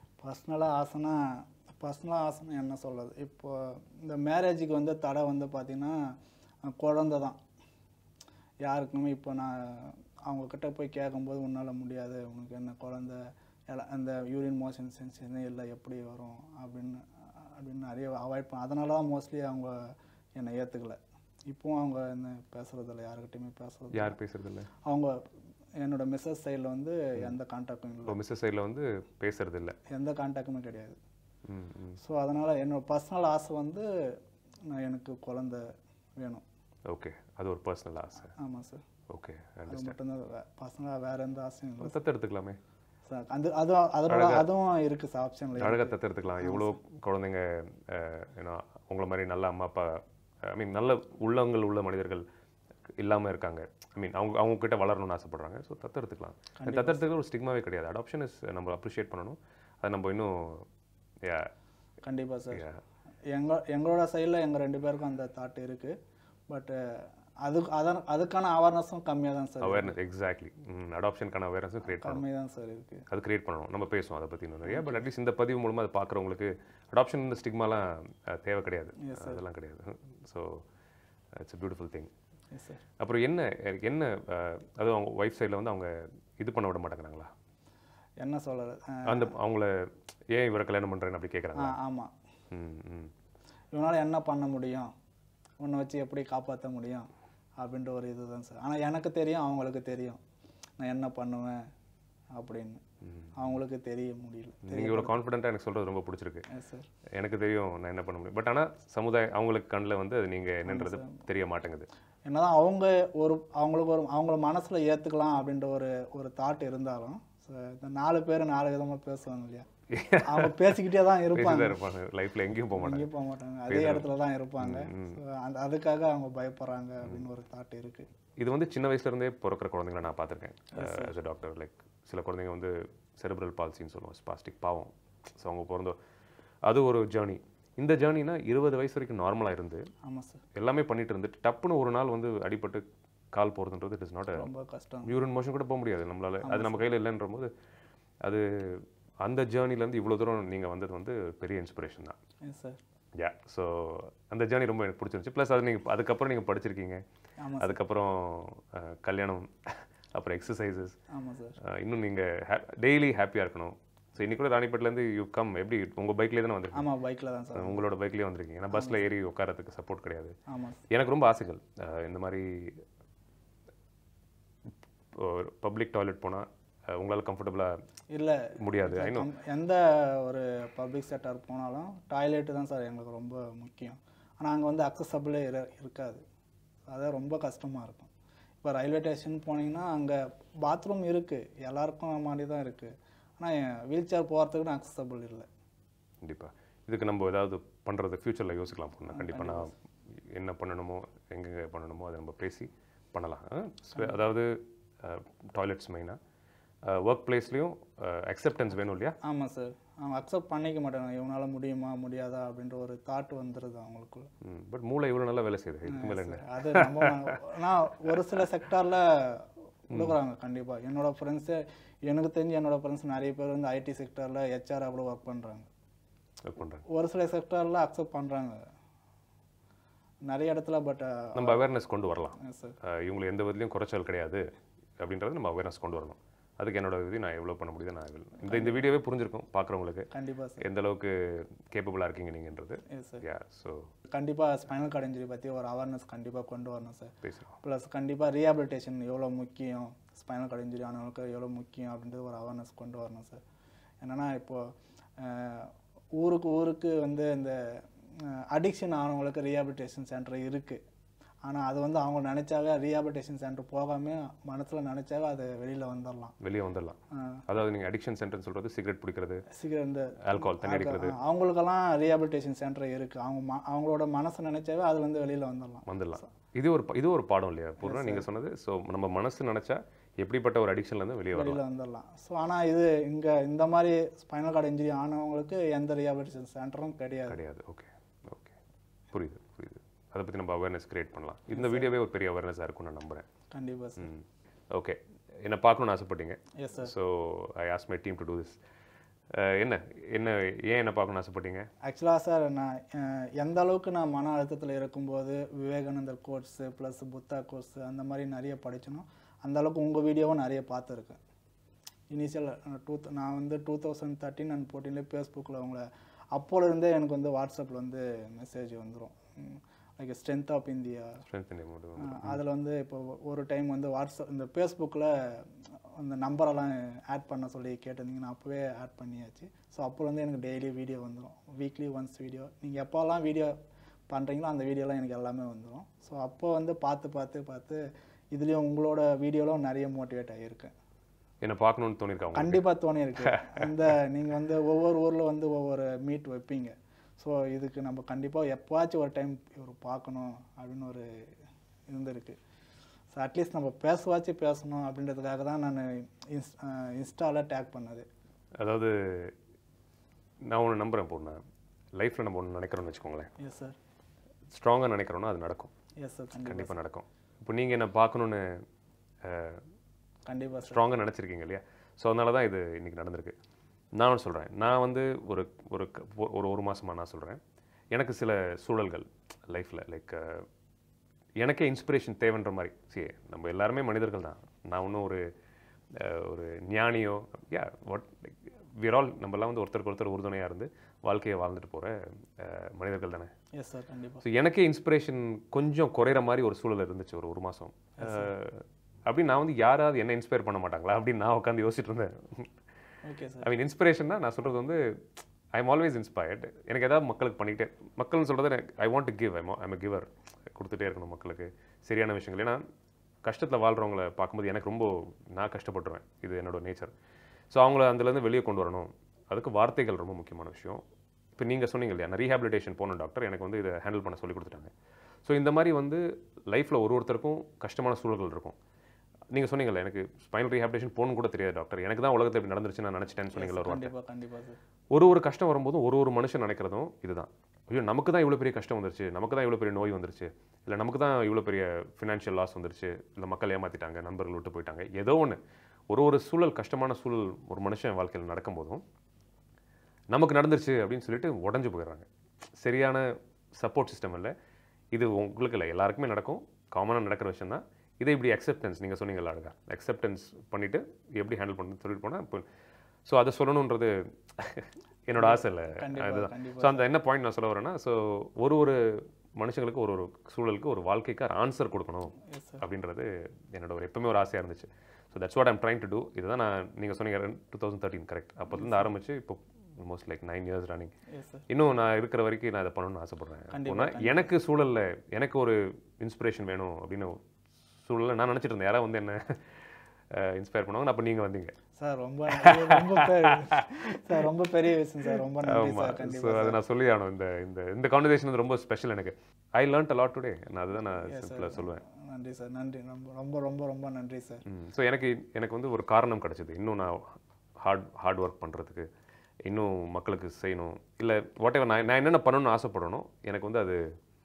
பர்சனலாக ஆசைன்னா என்ன சொல்கிறது, இப்போ இந்த மேரேஜுக்கு வந்து தடை வந்து பார்த்திங்கன்னா குழந்தை தான் யாருக்குமே. இப்போ நான் அவங்கக்கிட்ட போய் கேட்கும்போது உன்னால் முடியாது, உனக்கு என்ன குழந்தை, அந்த யூரின் மோஷன் சென்சேஷனே இல்லை, எப்படி வரும் அப்படின்னு நிறைய அவாய்ட் பண்ண. அதனால தான் மோஸ்ட்லி அவங்க என்னை ஏற்றுக்கல. இப்போவும் அவங்க என்ன பேசுகிறதில்ல, யாருக்கிட்டையுமே பேசுகிறது. யார் பேசுகிறதில்ல? அவங்க என்னோட மிஸ்ஸஸ் சைடில் வந்து எந்த கான்டாக்டும் இல்லை. மிஸ்ஸஸ் சைடில் வந்து பேசுறது இல்லை, எந்த கான்டாக்டுமே கிடையாது. ஸோ அதனால் என்னோட பர்சனல் ஆசை வந்து எனக்கு குழந்தை வேணும். ஓகே, அது ஒரு பர்சனல் ஆசை. ஆமாம் சார். ஓகே, அது மட்டும்தான். பர்சனலாக வேறு எந்த ஆசையும் இல்லை. தத்து எடுத்துக்கலாமே சார். அதுவும் இருக்குது சார், ஆப்ஷனில். அழகாக தத்து எடுத்துக்கலாம். எவ்வளோ குழந்தைங்க ஏன்னா உங்களை மாதிரி நல்ல அம்மா அப்பா, ஐ மீன் நல்ல உள்ளங்கள் உள்ள மனிதர்கள் இல்லாமல் இருக்காங்க. ஐ மீன் அவங்கக்கிட்ட வளரணும்னு ஆசைப்படுறாங்க. ஸோ தத்து எடுத்துக்கலாம். தத்து எடுத்துக்கிற ஒரு ஸ்டிக்மாவே கிடையாது. அடாப்ஷன் இஸ் நம்ம அப்ரிஷியேட் பண்ணணும். அதை நம்ம இன்னும் கண்டிப்பாக சார். எங்களோட சைடில் எங்கள் 2 பேருக்கும் அந்த தாட் இருக்குது. பட் அதுக்கான அவேர்னஸும் கம்மியாக தான் சார். Awareness, exactly. அடாப்ஷனுக்கான அவேர்னஸும் கிரியேட் பண்ணணும். கம்மியாக தான் சார் இருக்குது. அது கிரியேட் பண்ணணும். நம்ம பேசுவோம் அதை பற்றி இன்னும் நிறையா. பட் அட்லீஸ்ட் இந்த பதிவு மூலமாக அதை பார்க்குறவங்களுக்கு அடாப்ஷன் இந்த ஸ்டிக்மாலாம் தேவை கிடையாது. அதெல்லாம் கிடையாது. So it's a beautiful thing. அப்புறம் என்ன அதுவும் அவங்க ஒய்ஃப் சைடில் வந்து அவங்க இது பண்ண விட மாட்டேங்கிறாங்களா? என்ன சொல்கிறது, அந்த அவங்கள ஏன் இவரை கல்யாணம் பண்ணுறேன்னு அப்படி கேட்குறாங்க. ஆமாம். இவனால் என்ன பண்ண முடியும், உன்னை வச்சு எப்படி காப்பாற்ற முடியும் அப்படின்ற ஒரு இது தான் சார். ஆனால் எனக்கு தெரியும், அவங்களுக்கு தெரியும் நான் என்ன பண்ணுவேன் அப்படின்னு. அவங்களுக்கு தெரிய முடியல. நீங்கள் இவ்வளோ கான்ஃபிடென்ட்டாக எனக்கு சொல்கிறது ரொம்ப பிடிச்சிருக்கு சார். எனக்கு தெரியும் நான் என்ன பண்ண முடியும். பட் ஆனால் சமுதாயம் அவங்களுக்கு கண்ணில் வந்து அது நீங்கள் என்னன்றது தெரிய மாட்டேங்குது. என்னதான் அவங்கள மனசில் ஏற்றுக்கலாம் அப்படின்ற ஒரு தாட் இருந்தாலும் இந்த 4 பேர் 4 விதமாக பேசுவாங்க இல்லையா, அவங்க பேசிக்கிட்டே தான் இருப்பாங்க. லைஃப்பில் எங்கேயும் போக மாட்டாங்க, அதே இடத்துல தான் இருப்பாங்க. அதுக்காக அவங்க பயப்படுறாங்க அப்படின்னு ஒரு தாட் இருக்குது. இது வந்து சின்ன வயசுலேருந்தே பிறக்கிற குழந்தைங்களை நான் பார்த்துருக்கேன் ஆஸ் அ டாக்டர். லைக் சில குழந்தைங்க வந்து செரிப்ரல் பால்சின்னு சொல்லுவோம், ஸ்பாஸ்டிக் பாவம். ஸோ அவங்க பிறந்தோம், அது ஒரு ஜேர்னி. இந்த ஜேர்னினா 20 வயசு வரைக்கும் நார்மலாக இருந்து எல்லாமே பண்ணிட்டு இருந்துட்டு டப்புன்னு ஒரு நாள் வந்து அடிபட்டு கால் போகிறதுன்றது இட் இஸ் நாட் ரொம்ப கஷ்டம். யூரின் மோஷன் கூட போக முடியாது நம்மளால். அது நம்ம கையில் இல்லைன்ற போது அது அந்த ஜேர்னிலேருந்து இவ்வளோ தூரம் நீங்கள் வந்தது வந்து பெரிய இன்ஸ்பிரேஷன் தான். யா. ஸோ அந்த ஜேர்னி ரொம்ப எனக்கு பிடிச்சிருந்துச்சு. ப்ளஸ் அது நீங்கள் அதுக்கப்புறம் நீங்கள் படிச்சிருக்கீங்க, அதுக்கப்புறம் கல்யாணம், அப்புறம் எக்ஸசைசஸ், இன்னும் நீங்கள் டெய்லி ஹாப்பியாக இருக்கணும். ஸோ இன்னைக்கு கூட ராணிப்பேட்டிலேருந்து யூ கம் எப்படி உங்கள் பைக்லேயே தானே வந்திருக்கீங்க? ஆமாம், பைக்கில் தான் சார். உங்களோட பைக்லேயே வந்திருக்கீங்க. ஏன்னா பஸ்ஸில் ஏறி உட்காரத்துக்கு சப்போர்ட் கிடையாது. எனக்கு ரொம்ப ஆசைகள் இந்த மாதிரி பப்ளிக் டாய்லெட் போனால் உங்களால் கம்ஃபர்டபுளாக இல்லை முடியாது. எந்த ஒரு பப்ளிக் செக்டார் போனாலும் டாய்லெட்டு தான் சார் எங்களுக்கு ரொம்ப முக்கியம். ஆனால் அங்கே வந்து அக்சசபிளே இருக்காது. அதான் ரொம்ப கஷ்டமாக இருக்கும். இப்போ ரயில்வே ஸ்டேஷன் போனீங்கன்னா அங்கே பாத்ரூம் இருக்குது, எல்லாருக்கும் மாதிரி தான் இருக்குது. ஆனால் வீல் சேர் போகிறதுக்குன்னு அக்சசபிள் இல்லை. கண்டிப்பாக இதுக்கு நம்ம ஏதாவது பண்ணுறது ஃப்யூச்சரில் யோசிக்கலாம் பொண்ணு. கண்டிப்பாக நான் என்ன பண்ணணுமோ எங்கெங்கே பண்ணணுமோ அதை நம்ம பேசி பண்ணலாம். அதாவது டாய்லெட்ஸ் மெயினாக ஒர்க் பிளேஸ்லேயும் அக்செப்டன்ஸ் வேணும் இல்லையா? ஆமாம் சார். அவங்க அக்செப்ட் பண்ணிக்க மாட்டாங்க, இவனால் முடியுமா முடியாதா அப்படின்ற ஒரு தாட் வந்துடுது அவங்களுக்குள்ள. பட் மூளை இவ்வளோ நல்லா வேலை செய்யுது, இதுக்கு மேலே என்ன? அது நம்ம ஆனால் ஒரு சில செக்டாரில் கொடுக்குறாங்க கண்டிப்பாக. என்னோடய ஃப்ரெண்ட்ஸு, எனக்கு தெரிஞ்சு என்னோடய ஃப்ரெண்ட்ஸ் நிறைய பேர் வந்து ஐடி செக்டரில் ஹெச்ஆராக கூட ஒர்க் பண்ணுறாங்க. ஒரு சில செக்டரில் அக்செப்ட் பண்ணுறாங்க நிறைய இடத்துல. பட் நம்ம அவேர்னஸ் கொண்டு வரலாம். இவங்களை எந்த விதத்துலையும் குறைச்சல் கிடையாது அப்படின்றது நம்ம அவேர்னஸ் கொண்டு வரணும். அதுக்கு என்னோட இது நான் எவ்வளோ பண்ண முடியுது நான் இந்த வீடியோவே புரிஞ்சிருக்கும் பார்க்குறவங்களுக்கு கண்டிப்பாக சார் எந்த அளவுக்கு கேப்பபிளாக இருக்கீங்க நீங்கன்றது. ஸோ கண்டிப்பாக ஸ்பைனல் கார்டு இன்ஜுரி பற்றி ஒரு அவேர்னஸ் கண்டிப்பாக கொண்டு வரணும் சார். பேசலாம். ப்ளஸ் கண்டிப்பாக ரீஹாபிலிட்டேஷன் எவ்வளோ முக்கியம், ஸ்பைனல் கார்டு இன்ஜுரி ஆனவங்களுக்கு எவ்வளோ முக்கியம் அப்படின்றது ஒரு அவேர்னஸ் கொண்டு வரணும் சார். என்னென்னா இப்போது ஊருக்கு வந்து இந்த அடிக்ஷன் ஆனவங்களுக்கு ரீஹாபிலிட்டேஷன் சென்டர் இருக்குது. ஆனால் அது வந்து அவங்க நினச்சாவே ரீஹாபிலிட்டேஷன் சென்டர் போகாமல் மனசில் நினச்சாவே அது வெளியே வந்துடலாம். அதாவது நீங்கள் அடிக்ஷன் சென்டர்னு சொல்கிறது சிகரெட் பிடிக்கிறது, இந்த ஆல்கஹால் தண்ணி அடிக்கிறது, அவங்களுக்கெல்லாம் ரீஹாபிலிட்டேஷன் சென்டர் இருக்குது. அவங்களோட மனசை நினச்சாவே அது வந்து வெளியில் வந்துடலாம். இது ஒரு பாடம் இல்லையா பூர்ணா நீங்கள் சொன்னது? ஸோ நம்ம மனசு நினச்சா எப்படிப்பட்ட ஒரு அடிக்ஷன்லேருந்து வெளியே வந்துடலாம். ஸோ ஆனால் இது இங்கே இந்த மாதிரி ஸ்பைனல் கார்டு இன்ஜுரி ஆனவங்களுக்கு எந்த ரீஹாபிலிட்டேஷன் சென்டரும் கிடையாது. ஓகே புரியுது. அதை பற்றி நம்ம அவேர்னஸ் கிரியேட் பண்ணலாம். இந்த வீடியோவே ஒரு பெரிய அவேர்னஸாக இருக்கும்னு நான் நம்புகிறேன். கண்டிப்பாக சார். ஓகே, என்ன பார்க்கணுன்னு ஆசைப்பட்டீங்க. Yes sir. So I ask my team to do this. ஏன் என்ன பார்க்கணும்னு ஆசைப்பட்டீங்க? ஆக்சுவலாக சார் நான் எந்த அளவுக்கு நான் மன அழுத்தத்தில் இருக்கும்போது Vivekanandar course plus Buddha course அந்த மாதிரி நிறைய படிச்சனோ அந்த அளவுக்கு உங்கள் வீடியோவும் நிறைய பார்த்துருக்கேன். இனிஷியல் நான் வந்து 2013 அண்ட் 14 ஃபேஸ்புக்கில் உங்களை அப்போலேருந்தே எனக்கு வந்து வாட்ஸ்அப்பில் வந்து மெசேஜ் வந்துடும். லைக் ஸ்ட்ரென்த் ஆஃப் இந்தியா அதில் வந்து இப்போ ஒரு டைம் வந்து வாட்ஸ்அப் இந்த ஃபேஸ்புக்கில் அந்த நம்பரெல்லாம் ஆட் பண்ண சொல்லி கேட்டிருந்தீங்கன்னா அப்போவே ஆட் பண்ணியாச்சு. ஸோ அப்போலேருந்து எனக்கு டெய்லி வீடியோ வந்துடும், வீக்லி ஒன்ஸ் வீடியோ. நீங்கள் எப்போல்லாம் வீடியோ பண்ணுறீங்களோ அந்த வீடியோலாம் எனக்கு எல்லாமே வந்துடும். ஸோ அப்போ வந்து பார்த்து இதுலேயும் உங்களோட வீடியோலாம் நிறைய மோட்டிவேட் ஆகியிருக்கேன். என்ன பார்க்கணுன்னு தோணியிருக்காங்க? கண்டிப்பாக தோணியிருக்கு. இந்த நீங்கள் வந்து ஒவ்வொரு ஊரில் வந்து ஒவ்வொரு மீட் வைப்பீங்க. ஸோ இதுக்கு நம்ம கண்டிப்பாக எப்போவாச்சும் ஒரு டைம் இவர் பார்க்கணும் அப்படின்னு ஒரு இருந்திருக்கு. ஸோ அட்லீஸ்ட் நம்ம பேசணும் அப்படின்றதுக்காக தான் நான் இன்ஸ்டாவில் டேக் பண்ணது. அதாவது நான் ஒன்று நம்புகிறேன் பொண்ணு, லைஃப்பில் நம்ம ஒன்று நினைக்கிறோன்னு வச்சுக்கோங்களேன். Yes sir. ஸ்ட்ராங்காக நினைக்கிறோன்னா அது நடக்கும். Yes sir. கண்டிப்பாக நடக்கும். இப்போ நீங்கள் என்ன பார்க்கணுன்னு கண்டிப்பாக ஸ்ட்ராங்காக நினச்சிருக்கீங்க இல்லையா? ஸோ அதனால தான் இது இன்றைக்கி நடந்திருக்கு. நான் ஒன்று சொல்கிறேன். நான் வந்து ஒரு மாதமாக நான் சொல்கிறேன், எனக்கு சில சூழல்கள் லைஃப்பில் லைக் எனக்கே இன்ஸ்பிரேஷன் தேவைன்ற மாதிரி. நம்ம எல்லாருமே மனிதர்கள் தான். நான் ஒன்றும் ஒரு ஞானியோ விர் ஆல் நம்மலாம் வந்து ஒருத்தருக்கு உறுதுணையாக இருந்து வாழ்க்கையை வாழ்ந்துட்டு போகிற மனிதர்கள் தானே. Yes sir. கண்டிப்பாக. ஸோ எனக்கே இன்ஸ்பிரேஷன் கொஞ்சம் குறையிற மாதிரி ஒரு சூழல் இருந்துச்சு ஒரு மாதம். அப்படின்னு நான் வந்து யாராவது என்ன இன்ஸ்பயர் பண்ண மாட்டாங்களா அப்படின்னு நான் உட்காந்து யோசிச்சுட்டு இருந்தேன். Okay sir. ஐ மீன் இன்ஸ்பிரேஷன்னா நான் சொல்கிறது வந்து ஐ எம் ஆல்வேஸ் இன்ஸ்பயர்டு. எனக்கு ஏதாவது மக்களுக்கு பண்ணிக்கிட்டே, மக்கள்னு சொல்கிறது I want to give, I'm a giver. கொடுத்துட்டே இருக்கணும் மக்களுக்கு சரியான விஷயங்கள். ஏன்னா கஷ்டத்தில் வாழ்கிறவங்கள பார்க்கும்போது எனக்கு ரொம்ப நான் கஷ்டப்பட்டுருவேன். இது என்னோட நேச்சர். ஸோ அவங்கள அதுலேருந்து வெளியே கொண்டு வரணும். அதுக்கு வார்த்தைகள் ரொம்ப முக்கியமான விஷயம். இப்போ நீங்கள் சொன்னீங்க இல்லையா, நான் ரீஹாபிலிட்டேஷன் போகணும் டாக்டர், எனக்கு வந்து இதை ஹேண்டில் பண்ண சொல்லி கொடுத்துட்டாங்க. ஸோ இந்த மாதிரி வந்து லைஃப்பில் ஒருத்தருக்கும் கஷ்டமான சூழல்கள் இருக்கும். நீங்கள் சொன்னீங்கல்ல, எனக்கு ஸ்பைனல் ரீஹாபிலிட்டேஷன் போகணும் கூட தெரியாது டாக்டர், எனக்கு தான் உலகத்தில் இப்படி நடந்துருச்சு நான் நினச்சிட்டேன்னு சொன்னீங்களா ஒரு வார்த்தை. ஒரு கஷ்டம் வரும்போதும் ஒரு மனுஷன் நினைக்கிறதும் இதுதான். ஐயோ நமக்கு தான் இவ்வளோ பெரிய கஷ்டம் வந்துருச்சு, நமக்கு தான் இவ்வளோ பெரிய நோய் வந்துருச்சு, இல்லை நமக்கு தான் இவ்வளோ பெரிய ஃபினான்ஷியல் லாஸ் வந்துருச்சு, இல்லை மக்கள் ஏமாற்றிட்டாங்க, நண்பர்கள் விட்டு போயிட்டாங்க, ஏதோ ஒன்று ஒரு சூழல், கஷ்டமான சூழல் ஒரு மனுஷன் வாழ்க்கையில் நடக்கும்போதும் நமக்கு நடந்துருச்சு அப்படின்னு சொல்லிட்டு உடஞ்சி போயிடுறாங்க. சரியான சப்போர்ட் சிஸ்டம் இல்லை. இது உங்களுக்கு இல்லை, எல்லாருக்குமே நடக்கும், காமனாக நடக்கிற விஷயம் தான். இதை இப்படி அக்செப்டன்ஸ், நீங்கள் சொன்னீங்களா அழகா, அக்செப்டன்ஸ் பண்ணிவிட்டு எப்படி ஹேண்டில் பண்ணணும்னு சொல்லிட்டு போனால் இப்போ ஸோ அதை சொல்லணுன்றது என்னோட ஆசை இல்லை. அதுதான். ஸோ அந்த என்ன பாயிண்ட் நான் சொல்ல வரேன்னா, ஸோ ஒரு மனுஷங்களுக்கு ஒரு சூழலுக்கு ஒரு வாழ்க்கைக்கு ஆன்சர் கொடுக்கணும் அப்படின்றது என்னோட எப்பவுமே ஒரு ஆசையாக இருந்துச்சு. So that's what I'm trying to do. இதுதான் நான் நீங்கள் சொன்னீங்க 2013 கரெக்ட், அப்போதுலேருந்து ஆரம்பிச்சு இப்போ ஆல்மோஸ்ட் லைக் 9 years ரன்னிங். இன்னும் நான் இருக்கிற வரைக்கும் நான் இதை பண்ணணும்னு ஆசைப்பட்றேன். எனக்கு சூழலில் எனக்கு ஒரு இன்ஸ்பிரேஷன் வேணும் அப்படின்னு சூழலில் நான் நினச்சிட்டு இருந்தேன். யாராவது வந்து என்ன இன்ஸ்பயர் பண்ணுவாங்க. அப்போ நீங்கள் வந்தீங்க சார். ரொம்ப சார் ரொம்ப பெரிய விஷயம் சார். ரொம்ப நன்றி சார். ஸோ கண்டிப்பாக அதை நான் சொல்லி ஆகணும். இந்த இந்த இந்த கான்வர்சேஷன் வந்து ரொம்ப ஸ்பெஷல் எனக்கு. I learned a lot today. நான் அதுதான் நான் சிம்பிளாக சொல்லுவேன். நன்றி சார். நன்றி. ரொம்ப ரொம்ப ரொம்ப ரொம்ப நன்றி சார். ஸோ எனக்கு வந்து ஒரு காரணம் கிடச்சிது. இன்னும் நான் ஹார்ட் ஒர்க் பண்ணுறதுக்கு, இன்னும் மக்களுக்கு செய்யணும், இல்லை வாட் எவர் நான் என்னென்ன பண்ணணும்னு ஆசைப்படணும். எனக்கு வந்து அது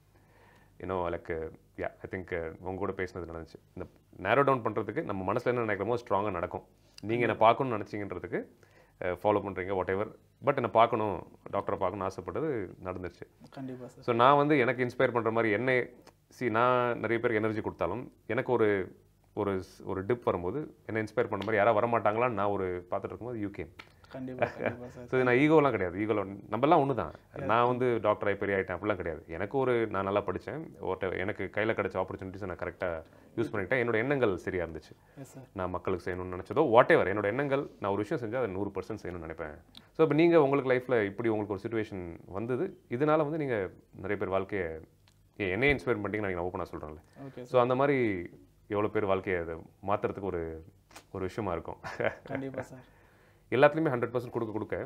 லைக் ஐ திங்க் உங்க கூட பேசினது நடந்துச்சு. இந்த நேரோ டவுன் பண்ணுறதுக்கு நம்ம மனசில் என்ன நினைக்கிறோமோ ஸ்ட்ராங்காக நடக்கும். நீங்கள் என்னை பார்க்கணும்னு நினச்சிங்கன்றதுக்கு ஃபாலோ பண்ணுறீங்க வாட் எவர். பட் என்னை பார்க்கணும், டாக்டரை பார்க்கணும்னு ஆசைப்பட்டது நடந்துச்சு. கண்டிப்பாக சார். ஸோ நான் வந்து எனக்கு இன்ஸ்பயர் பண்ணுற மாதிரி என்னை நான் நிறைய பேருக்கு எனர்ஜி கொடுத்தாலும் எனக்கு ஒரு ஒரு ஒரு டிப் வரும்போது என்னை இன்ஸ்பயர் பண்ணுற மாதிரி யாராவது வரமாட்டாங்களான்னு நான் ஒரு பார்த்துட்டு இருக்கும்போது யூகே. கண்டிப்பாக சார். ஸோ இது நான் ஈகோலாம் கிடையாது. ஈகோவில் நம்மலாம் ஒன்று தான். நான் வந்து டாக்டர் ஆகி பெரிய ஆகிட்டேன் அப்படிலாம் கிடையாது. எனக்கு நான் நல்லா படித்தேன். எனக்கு கையில் கிடைச்ச ஆப்பர்ச்சுனிட்டிஸை நான் கரெக்டாக யூஸ் பண்ணிக்கிட்டேன். என்னோட எண்ணங்கள் சரியாக இருந்துச்சு. நான் மக்களுக்கு செய்யணும்னு நினச்சதோ வாட் எவர் என்னோட எண்ணங்கள், நான் ஒரு விஷயம் செஞ்சால் அதை 100% செய்யணும்னு நினைப்பேன். ஸோ இப்போ நீங்கள் உங்களுக்கு லைஃப்பில் இப்படி உங்களுக்கு ஒரு சுச்சுவேஷன் வந்தது, இதனால் வந்து நீங்கள் நிறைய பேர் வாழ்க்கையை என்னையே இன்ஸ்பயர் பண்ணிட்டீங்கன்னு நான் ஓப்பனாக சொல்கிறேன்ல. ஸோ அந்த மாதிரி எவ்வளோ பேர் வாழ்க்கையை அதை மாற்றுறதுக்கு ஒரு விஷயமா இருக்கும். கண்டிப்பாக சார். எல்லாத்துலேயுமே 100% கொடுக்க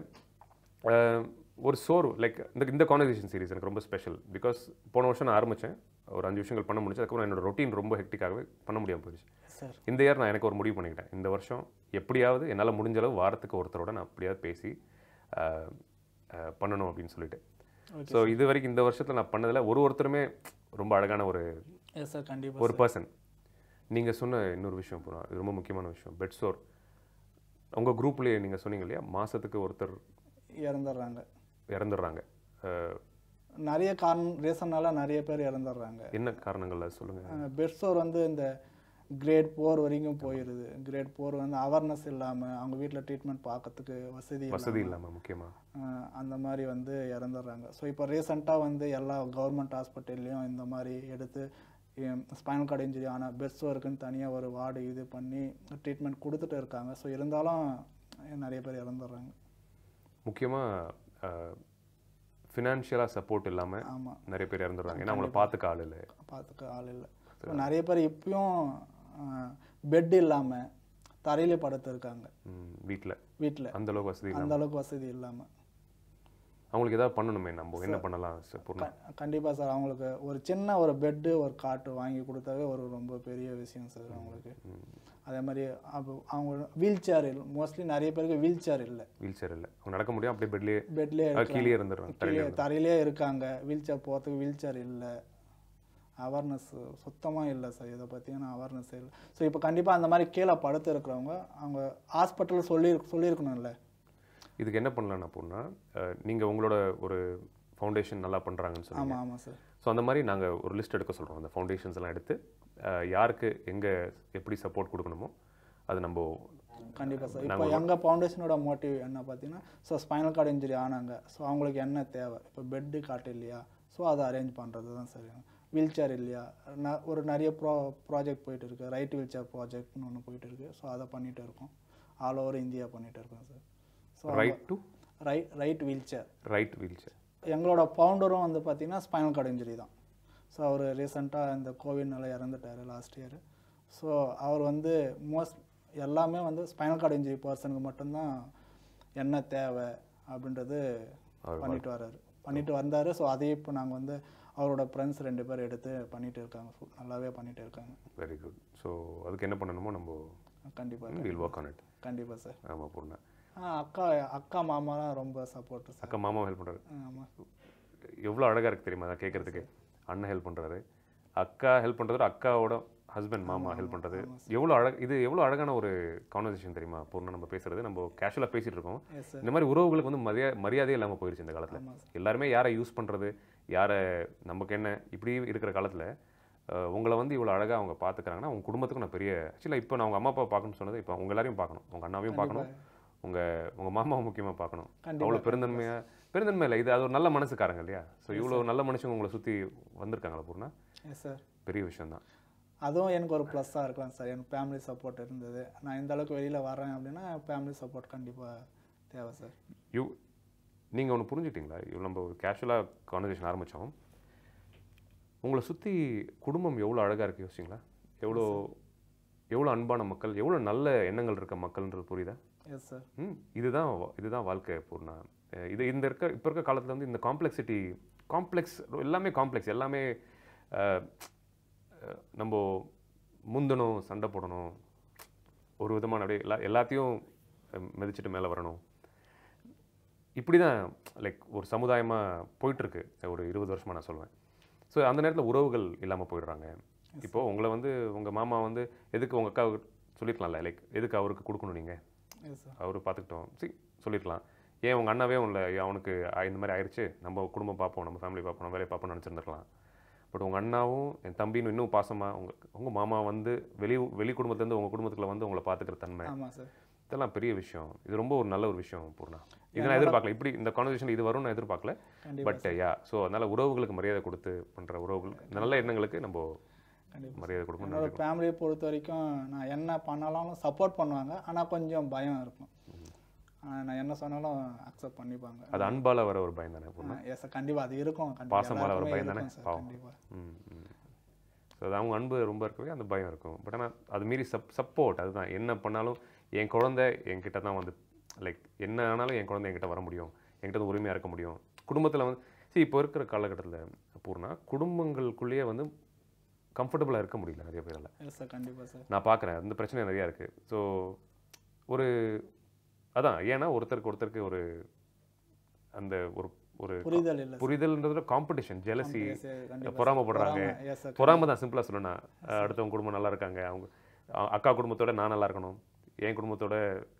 ஒரு சோர்வு லைக் இந்த கான்வர்சேஷன் சீரிஸ் எனக்கு ரொம்ப ஸ்பெஷல். பிகாஸ் போன வருஷம் நான் ஆரம்பித்தேன், ஒரு 5 விஷயங்கள் பண்ண முடிச்சு. அதுக்கப்புறம் என்னோட ரொட்டீன் ரொம்ப ஹெக்டிக்காகவே பண்ண முடியாமல் போயிடுச்சு. இந்த இயர் நான் எனக்கு ஒரு முடிவு பண்ணிக்கிட்டேன். இந்த வருஷம் எப்படியாவது என்னால் முடிஞ்ச அளவு வாரத்துக்கு ஒருத்தரோட நான் எப்படியாவது பேசி பண்ணணும் அப்படின்னு சொல்லிட்டு. ஸோ இது வரைக்கும் இந்த வருஷத்தில் நான் பண்ணதில் ஒருத்தருமே ரொம்ப அழகான ஒரு பர்சன். நீங்கள் சொன்ன இன்னொரு விஷயம் போனால் இது ரொம்ப முக்கியமான விஷயம். பெட் சோர் உங்கள் குரூப்லேயே நீங்கள் சொன்னீங்க இல்லையா, மாதத்துக்கு ஒருத்தர் இறந்துடுறாங்க. நிறைய ரீசன்னால நிறைய பேர் இறந்துடுறாங்க. என்ன காரணங்கள் சொல்லுங்கள். பெட் சோர் வந்து இந்த கிரேட் 4 வரைக்கும் போயிடுது. கிரேட் 4 வந்து அவேர்னஸ் இல்லாமல் அவங்க வீட்டில் ட்ரீட்மெண்ட் பார்க்கறதுக்கு வசதி இல்லாமல் முக்கியமாக அந்த மாதிரி வந்து இறந்துடுறாங்க. ஸோ இப்போ ரீசெண்டாக வந்து எல்லா கவர்மெண்ட் ஹாஸ்பிட்டல்லையும் இந்த மாதிரி எடுத்து ஸ்பைனல் கார்டு இன்ஜுரி ஆனால் பெட் சோருக்குன்னு தனியாக ஒரு வார்டு இது பண்ணி ட்ரீட்மெண்ட் கொடுத்துட்டு இருக்காங்க. ஸோ இருந்தாலும் நிறைய பேர் இறந்துடுறாங்க. முக்கியமாக ஃபினான்ஷியலாக சப்போர்ட் இல்லாமல் நிறைய பேர் இறந்துடுறாங்க. ஏன்னா அவங்கள பார்த்துக்க ஆள் இல்லை. ஸோ நிறைய பேர் இப்பயும் பெட் இல்லாமல் தரையிலே படுத்துருக்காங்க வீட்டில் அந்த அளவுக்கு வசதி இல்லாமல். அவங்களுக்கு ஏதாவது பண்ணணுமே, நம்ம என்ன பண்ணலாம்? கண்டிப்பாக சார். அவங்களுக்கு ஒரு சின்ன ஒரு பெட்டு ஒரு காட்டு வாங்கி கொடுத்தாவே ஒரு ரொம்ப பெரிய விஷயம் சார் அவங்களுக்கு. அதே மாதிரி அவங்க வீல் சேர் மோஸ்ட்லி நிறைய பேருக்கு வீல் சேர் இல்லை. அவங்க நடக்க முடியும், அப்படியே பெட்லேயே கீழே இருந்துடுறாங்க, தரையிலே இருக்காங்க. வீல் சேர் போகிறதுக்கு வீல் சேர் இல்லை. அவேர்னஸ் சுத்தமாக இல்லை சார். இதை பற்றியான அவேர்னஸ் இல்லை. ஸோ இப்போ கண்டிப்பாக அந்த மாதிரி கீழே படுத்து இருக்கிறவங்க அவங்க ஹாஸ்பிட்டலில் சொல்லியிருக்கணும்ல. இதுக்கு என்ன பண்ணலாம்னா போனால் நீங்கள் உங்களோட ஒரு ஃபவுண்டேஷன் நல்லா பண்ணுறாங்கன்னு சொல்லுங்கள். ஆமாம் சார். ஸோ அந்த மாதிரி நாங்கள் ஒரு லிஸ்ட் எடுக்க சொல்கிறோம். அந்த ஃபவுண்டேஷன்ஸ் எல்லாம் எடுத்து யாருக்கு எங்கே எப்படி சப்போர்ட் கொடுக்கணுமோ அது நம்ம கண்டிப்பாக சார். இப்போ எங்கள் ஃபவுண்டேஷனோட மோட்டிவ் என்ன பார்த்தீங்கன்னா, ஸோ ஸ்பைனல் கார்டு இன்ஜுரி ஆனாங்க. ஸோ அவங்களுக்கு என்ன தேவை? இப்போ பெட்டு காட்டு இல்லையா, ஸோ அதை அரேஞ்ச் பண்ணுறது தான் சார். வீல் சேர் இல்லையா, ஒரு நிறைய ப்ராஜெக்ட் போயிட்டு இருக்குது. ரைட் வீல் சேர் ப்ராஜெக்ட்னு ஒன்று போயிட்டு இருக்குது. ஸோ அதை பண்ணிகிட்டு இருக்கோம். ஆல் ஓவர் இந்தியா பண்ணிகிட்டு இருக்கோம் sir. So right wheel chair எங்களோட ஃபவுண்டரும் வந்து பார்த்தீங்கன்னா ஸ்பைனல் கார்டு இன்ஜுரி தான். ஸோ அவர் ரீசெண்டாக இந்த கோவிட்னால இறந்துட்டார் லாஸ்ட் இயர். ஸோ அவர் வந்து எல்லாமே வந்து ஸ்பைனல் கார்டு இன்ஜுரி பர்சனுக்கு மட்டும்தான் என்ன தேவை அப்படின்றது பண்ணிட்டு வந்தார். ஸோ அதையும் இப்போ நாங்கள் வந்து அவரோட ஃப்ரெண்ட்ஸ் 2 பேர் எடுத்து பண்ணிகிட்டு இருக்காங்க. நல்லாவே பண்ணிகிட்டு இருக்காங்க. Very good. ஸோ அதுக்கு என்ன பண்ணணுமோ நம்ம கண்டிப்பாக வில் ஒர்க் ஆன் இட். கண்டிப்பாக சார். ஆமாம் பூர்ணா. அக்கா மாமாலாம் ரொம்ப சப்போர்ட் சார். அக்கா மாமா ஹெல்ப் பண்ணுறாரு. ஆமாம். எவ்வளோ அழகாக இருக்குது தெரியுமா அதை கேட்குறதுக்கு. அண்ணன் ஹெல்ப் பண்ணுறாரு, அக்கா ஹெல்ப் பண்ணுறது, அக்காவோட ஹஸ்பண்ட் மாமா ஹெல்ப் பண்ணுறது. இது எவ்வளோ அழகான ஒரு கான்வர்சேஷன் தெரியுமா பூர்ணா. நம்ம பேசுகிறது நம்ம கேஷுவலாக பேசிகிட்டு இருக்கோம். இந்த மாதிரி உறவுகளுக்கு வந்து மரியாதையே இல்லாமல் போயிடுச்சு இந்த காலத்தில். எல்லாருமே யாரை யூஸ் பண்ணுறது, யாரை நமக்கு என்ன இப்படி இருக்கிற காலத்தில் உங்களை வந்து இவ்வளோ அழகாக அவங்க பார்த்துக்கிறாங்கன்னா அவங்க குடும்பத்துக்கும் நான் பெரிய ஆக்சுவலாக இப்போ நான் அவங்க அம்மா அப்பா பார்க்கணும்னு சொன்னது இப்போ உங்கள் எல்லாரையும் பார்க்கணும், உங்கள் அண்ணாவையும் பார்க்கணும், உங்கள் மாமாவை முக்கியமாக பார்க்கணும். அவ்வளோ பெருந்தன்மை இல்லை. இது அது ஒரு நல்ல மனசுக்காரங்க இல்லையா. ஸோ இவ்வளோ நல்ல மனுஷங்க உங்களை சுற்றி வந்திருக்காங்களா பூர்ணா. சார் பெரிய விஷயம்தான். அதுவும் எனக்கு ஒரு ப்ளஸ்ஸாக இருக்கலாம் சார். எனக்கு ஃபேமிலி சப்போர்ட் இருந்தது. நான் இந்த அளவுக்கு வெளியில் வரேன் அப்படின்னா ஃபேமிலி சப்போர்ட் கண்டிப்பாக தேவை சார். நீங்கள் ஒன்று புரிஞ்சுட்டிங்களா? இவ்வளோ நம்ம ஒரு கேஷுவலாக கான்வர்சேஷன் ஆரம்பித்தோம். உங்களை சுற்றி குடும்பம் எவ்வளோ அழகாக இருக்குது யோசிச்சிங்களா? எவ்வளோ எவ்வளோ அன்பான மக்கள், எவ்வளோ நல்ல எண்ணங்கள் இருக்க மக்கள்ன்றது புரியுதா? Yes sir. இதுதான் வாழ்க்கை பூர்ணா. இது இப்போ இருக்க காலத்தில் வந்து இந்த காம்ப்ளெக்ஸ் எல்லாமே நம்ம முந்தணும், சண்டை போடணும், ஒரு விதமான அப்படியே எல்லாத்தையும் மிதிச்சுட்டு மேலே வரணும். இப்படி தான் லைக் ஒரு சமுதாயமாக போயிட்டுருக்கு ஒரு 20 வருஷமாக நான் சொல்லுவேன். ஸோ அந்த நேரத்தில் உறவுகள் இல்லாமல் போயிடுறாங்க. இப்போது உங்களை வந்து உங்கள் மாமா வந்து எதுக்கு உங்கள் அக்காவுக்கு சொல்லியிருக்கலாம்ல, லைக் எதுக்கு அவருக்கு கொடுக்கணும், நீங்கள் அவர் பார்த்துக்கிட்டோம் சொல்லியிருக்கலாம். ஏன் உங்கள் அண்ணாவே அவனுக்கு இந்த மாதிரி ஆயிடுச்சு, நம்ம குடும்பம் பார்ப்போம், நம்ம ஃபேமிலி பார்ப்போம், நம்ம வேலையை பார்ப்போம்னு நினச்சிருந்துருக்கலாம். பட் உங்கள் அண்ணாவும் என் தம்பின்னு இன்னும் பாசமாக உங்கள் மாமா வந்து வெளி குடும்பத்துலேருந்து உங்கள் குடும்பத்துக்குள்ள வந்து உங்களை பார்த்துக்கிற தன்மை, இதெல்லாம் பெரிய விஷயம். இது ரொம்ப ஒரு நல்ல ஒரு விஷயம் பூர்ணா. இதை நான் எதிர்பார்க்கல, இப்படி இந்த கான்வர்சேஷன் இது வரும்னு நான் எதிர்பார்க்கல. பட் ஸோ அதனால் உறவுகளுக்கு மரியாதை கொடுத்து பண்ணுற உறவுகள், நல்ல எண்ணங்களுக்கு நம்ம மரியாதை கொடுக்கணும். என்னோட ஃபேமிலியை பொறுத்த வரைக்கும் நான் என்ன பண்ணாலும் சப்போர்ட் பண்ணுவாங்க, ஆனால் கொஞ்சம் பயம் இருக்கும். நான் என்ன சொன்னாலும் அக்செப்ட் பண்ணிப்பாங்க. அது அன்பால் வர ஒரு பயம் தானே? எஸ் கண்டிப்பாக அது இருக்கும். பாசமால வர பயம் தானே? கண்டிப்பாக. ஸோ அது அவங்க அன்பு ரொம்ப இருக்கவே அந்த பயம் இருக்கும். பட் ஆனால் அது மீறி சப்போர்ட், அதுதான் என்ன பண்ணாலும் என் குழந்தை என்கிட்ட தான் வந்து லைக் என்ன ஆனாலும் என் குழந்தை என்கிட்ட வர முடியும், என்கிட்ட வந்து உரிமையாக இருக்க முடியும். குடும்பத்தில் வந்து இப்போ இருக்கிற காலகட்டத்தில் பூர்ணா குடும்பங்களுக்குள்ளேயே வந்து கம்ஃபர்டபுளாக இருக்க முடியல நிறைய பேரால். கண்டிப்பாக சார், நான் பார்க்குறேன் அந்த பிரச்சனை நிறையா இருக்குது. ஸோ ஒரு அதான் ஏன்னா ஒருத்தருக்கு ஒரு அந்த ஒரு புரிதல்ன்றது காம்படிஷன், ஜெலசி, பொறாமப்படுறாங்க. பொறாம தான் சிம்பிளாக சொல்லணும்னா, அடுத்தவங்க குடும்பம் நல்லா இருக்காங்க, அவங்க அக்கா குடும்பத்தோட நான் நல்லா இருக்கணும், என் குடும்பத்தோட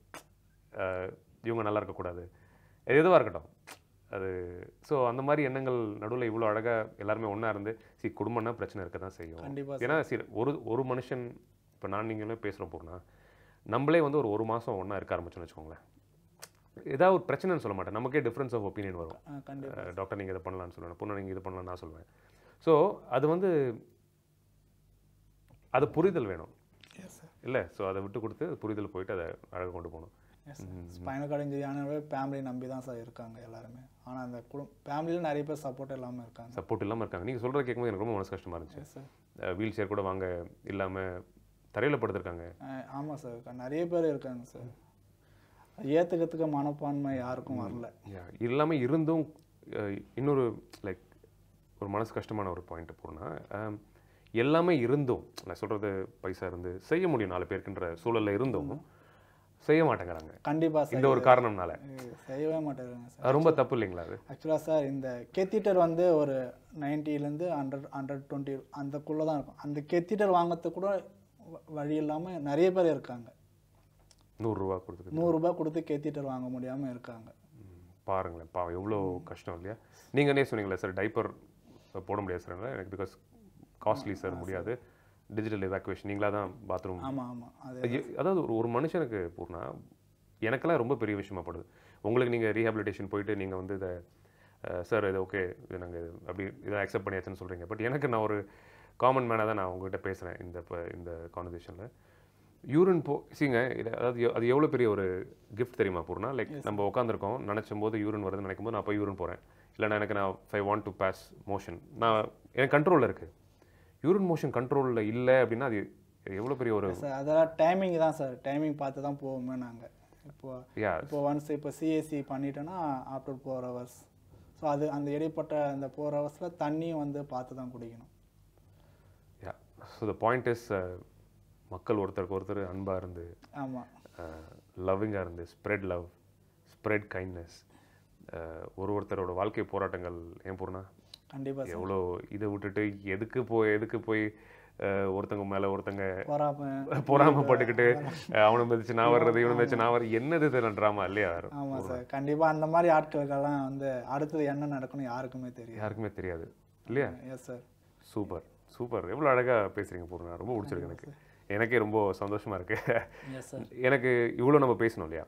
இவங்க நல்லா இருக்கக்கூடாது, எதுவாக இருக்கட்டும் அது. ஸோ அந்த மாதிரி எண்ணங்கள் நடுவில் இவ்வளோ அழகாக எல்லாருமே ஒன்றா இருந்து குடும்பம்னா பிரச்சனை இருக்க தான் செய்யும். ஏன்னா ஒரு மனுஷன் இப்போ நீங்களே பேசுகிறோம் போனா நம்மளே வந்து ஒரு மாதம் ஒன்றா இருக்க ஆரம்பிச்சோன்னு வச்சுக்கோங்களேன், ஏதாவது ஒரு பிரச்சனைன்னு சொல்ல மாட்டேன், நமக்கே டிஃப்ரென்ஸ் ஆஃப் ஒப்பீனியன் வரும். டாக்டர் நீங்கள் இதை பண்ணலான்னு சொல்லுவேன், பொண்ணு நீங்கள் இது பண்ணலான்னு நான் சொல்லுவேன். ஸோ அது வந்து அது புரிதல் வேணும் இல்லை? ஸோ அதை விட்டு கொடுத்து புரிதல் போயிட்டு அதை அழகாக கொண்டு போகணும். ஸ்பைனல் கார்டு இன்ஜுரியானவே ஃபேமிலி நம்பி தான் சார் இருக்காங்க எல்லாருமே. ஆனால் அந்த ஃபேமிலியில் நிறைய பேர் சப்போர்ட் இல்லாமல் இருக்காங்க. நீங்கள் சொல்கிற கேட்கும்போது எனக்கு ரொம்ப மனசு கஷ்டமாக இருந்துச்சு. வீல் சேர் கூட வாங்க இல்லாமல் தரையில் படுத்துருக்காங்க. ஆமாம் சார், நிறைய பேர் இருக்காங்க சார். ஏற்றுக்கிறதுக்கு மனப்பான்மை யாருக்கும் வரல. இல்லாமல் இருந்தும் இன்னொரு லைக் ஒரு மனசு கஷ்டமான ஒரு பாயிண்ட் பூர்ணா, எல்லாமே இருந்தும் நான் சொல்கிறது பைசா இருந்து செய்ய முடியும் 4 பேருக்குன்ற சூழலில் இருந்தும் செய்ய மாட்டேங்கிறாங்க. கண்டிப்பாக இந்த ஒரு காரணம்னால செய்யவே மாட்டேங்கிறாங்க சார். ரொம்ப தப்பு இல்லைங்களா அது? ஆக்சுவலாக சார் இந்த கெத்தீட்டர் வந்து ஒரு 90லேருந்து 120 அந்தக்குள்ளே தான் இருக்கும். அந்த கெத்தீட்டர் வாங்கிறதுக்கு கூட வழி இல்லாமல் நிறைய பேர் இருக்காங்க. 100 ரூபா கொடுத்து கெத்தீட்டர் வாங்க முடியாமல் இருக்காங்க. பாருங்களேன், எவ்வளோ கஷ்டம் இல்லையா? நீங்களே சொன்னீங்களே சார், டைப்பர் போட முடியாது சார் எனக்கு, பிகாஸ் காஸ்ட்லி சார், முடியாது, டிஜிட்டல் எவாக்குவேஷன், நீங்களாக தான் பாத்ரூம். அதாவது ஒரு மனுஷனுக்கு பூர்ணா எனக்கெல்லாம் ரொம்ப பெரிய விஷயமா படுது. உங்களுக்கு நீங்கள் ரீஹாபிலிட்டேஷன் போயிட்டு நீங்கள் வந்து இதை சார் இது ஓகே இது நாங்கள் அப்படி இதை அக்செப்ட் பண்ணியாச்சுன்னு சொல்கிறீங்க. பட் எனக்கு நான் ஒரு காமன் மேனாக தான் நான் உங்கள்கிட்ட பேசுகிறேன் இந்த கான்வர்சேஷனில். யூரின் அதாவது அது எவ்வளோ பெரிய ஒரு கிஃப்ட் தெரியுமா பூர்ணா? லைக் நம்ம உட்காந்துருக்கோம், நினச்சும் போது யூரின் வருதுன்னு நினைக்கும் போது நான் போய் யூரின் போகிறேன். இல்லைனா நான் I want to pass motion, நான் எனக்கு கண்ட்ரோலில் இருக்குது. யூரின் மோஷன் கண்ட்ரோலில் இல்லை அப்படின்னா அது எவ்வளோ பெரிய ஒரு அதெல்லாம் டைமிங் தான் சார். டைமிங் பார்த்து தான் போவோமே நாங்கள். இப்போ ஒன்ஸ் இப்போ சிஎஸ்சி பண்ணிட்டோன்னா ஆஃப்டர் 4 hours. ஸோ அது அந்த இடைப்பட்ட அந்த 4 hours தண்ணியும் வந்து பார்த்து தான் குடிக்கணும். ஸோ த பாயிண்ட் இஸ் மக்கள் ஒருத்தருக்கு ஒருத்தர் அன்பாக இருந்து, ஆமாம், லவ்விங்காக இருந்து, ஸ்ப்ரெட் லவ், ஸ்ப்ரெட் கைண்ட்னஸ், ஒருத்தரோட வாழ்க்கை போராட்டங்கள் ஏன் பூர்ணா கண்டிப்பாக எவ்வளோ இதை விட்டுட்டு எதுக்கு போய் ஒருத்தங்க மேலே ஒருத்தங்க பொறாமப்பட்டுக்கிட்டு அவனை மதிச்சு நான் வர்றது, இவனை மதிச்சு நான் வர்றது, என்னது இதெல்லாம் ட்ராமா இல்லையா? ஆமாம் சார், கண்டிப்பாக அந்த மாதிரி ஆட்களுக்கெல்லாம் வந்து அடுத்தது என்ன நடக்கணும் யாருக்குமே தெரியாது இல்லையா? Yes sir. சூப்பர் எவ்வளோ அழகாக பேசுகிறீங்க பூர்ணா, ரொம்ப பிடிச்சிருக்கு எனக்கே ரொம்ப சந்தோஷமாக இருக்குது. எனக்கு இவ்வளோ நம்ம பேசணும் இல்லையா?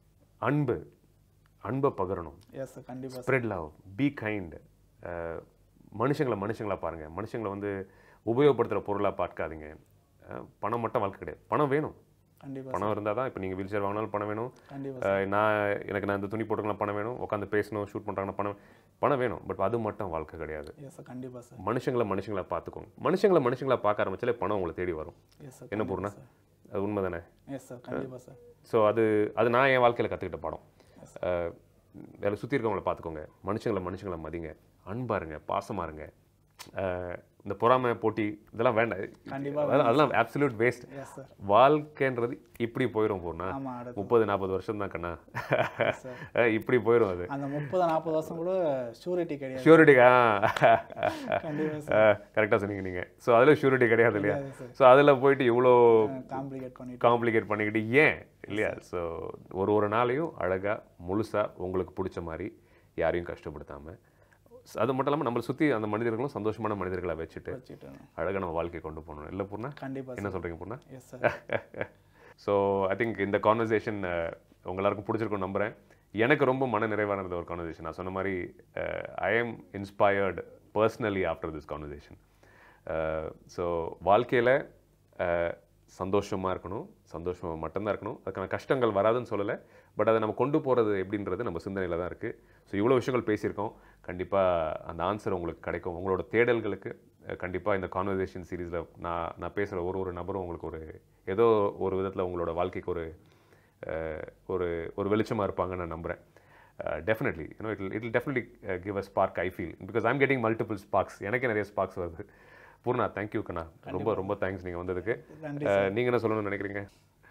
அன்பை பகிரணும், ஸ்ப்ரெட் லவ், பி கைண்ட், மனுஷங்களா பாருங்கள், மனுஷங்களை வந்து உபயோகப்படுத்துகிற பொருளாக பார்க்காதீங்க. பணம் மட்டும் வாழ்க்கை கிடையாது, பணம் வேணும். பணம் இருந்தால் தான் இப்போ நீங்கள் வீல் சேர் வாங்கினாலும் பணம் வேணும், நான் இந்த துணி போட்டுக்கலாம் பணம் வேணும், உட்காந்து பேசணும் ஷூட் பண்ணுறாங்கன்னா பணம் வேணும். பட் அது மட்டும் வாழ்க்கை கிடையாது. மனுஷங்களை பார்த்துக்கோங்க. மனுஷங்களை பார்க்க ஆரம்பிச்சாலே பணம் உங்களை தேடி வரும். என்ன பூர்ணா? அது உண்மை தானே? எஸ் சார், கண்டிப்பாக சார். ஸோ அது நான் என் வாழ்க்கையில் கற்றுக்கிட்ட பாடம். வேலை சுற்றி இருக்கவங்கள பார்த்துக்கோங்க, மனுஷங்களை மதிங்க, அன்பா இருங்க, பாசமாக இருங்க. இந்த பொறாமை போட்டி இதெல்லாம் வேண்டாம். கண்டிப்பாக அதெல்லாம் அப்சல்யூட் வேஸ்ட். Yes sir. வாழ்க்கைன்றது இப்படி போயிடும் பூர்ணா. ஆமாம், அடுத்து 30-40 வருஷம் தான் கண்ணா. இப்படி போயிடும் அது. அந்த 30-40 வருஷம் கூட ஷூரிட்டி கிடையாது. ஷூரிட்டி கண்டிப்பாக சார், கரெக்டாக சொன்னீங்க நீங்கள். ஸோ அதில் ஷூரிட்டி கிடையாது இல்லையா? சார். ஸோ அதில் போயிட்டு இவ்வளோ காம்ப்ளிகேட் பண்ணிக்கிட்டு ஏன் இல்லையா? ஸோ ஒரு நாளையும் அழகாக முழுசாக உங்களுக்கு பிடிச்ச மாதிரி யாரையும் கஷ்டப்படுத்தாமல், அது மட்டும் இல்லாமல் நம்மளை சுற்றி அந்த மனிதர்களும் சந்தோஷமான மனிதர்களை வச்சுட்டு அழகாக நம்ம வாழ்க்கையை கொண்டு போகணும் இல்லை பூர்ணா? கண்டிப்பாக. என்ன சொல்கிறீங்க Purna? Yes sir. So I think இந்த கான்வர்சேஷன் உங்க எல்லாருக்கும் பிடிச்சிருக்கும் நம்புகிறேன். எனக்கு ரொம்ப மன நிறைவானது ஒரு கான்வர்சேஷன். நான் சொன்ன மாதிரி I am inspired personally after this conversation. So வாழ்க்கையில் சந்தோஷமாக இருக்கணும், சந்தோஷமாக மட்டும்தான் இருக்கணும். அதுக்கான கஷ்டங்கள் வராதுன்னு சொல்லலை, பட் அதை நம்ம கொண்டு போகிறது எப்படின்றது நம்ம சிந்தனையில் தான் இருக்குது. ஸோ இவ்வளோ விஷயங்கள் பேசியிருக்கோம். கண்டிப்பாக அந்த ஆன்சர் உங்களுக்கு கிடைக்கும். உங்களோட தேடல்களுக்கு கண்டிப்பாக இந்த கான்வர்சேஷன் சீரீஸில் நான் பேசுகிற ஒரு நபரும் உங்களுக்கு ஏதோ ஒரு விதத்தில் உங்களோட வாழ்க்கைக்கு ஒரு வெளிச்சமாக இருப்பாங்கன்னு நான் நம்புகிறேன். Definitely it will definitely give a spark, I feel, because I am getting multiple sparks. எனக்கே நிறைய ஸ்பார்க்ஸ் வருது. பூர்ணா, தேங்க்யூ கண்ணா, ரொம்ப தேங்க்ஸ் நீங்கள் வந்ததுக்கு. நீங்கள் என்ன சொல்லணும்னு நினைக்கிறீங்க?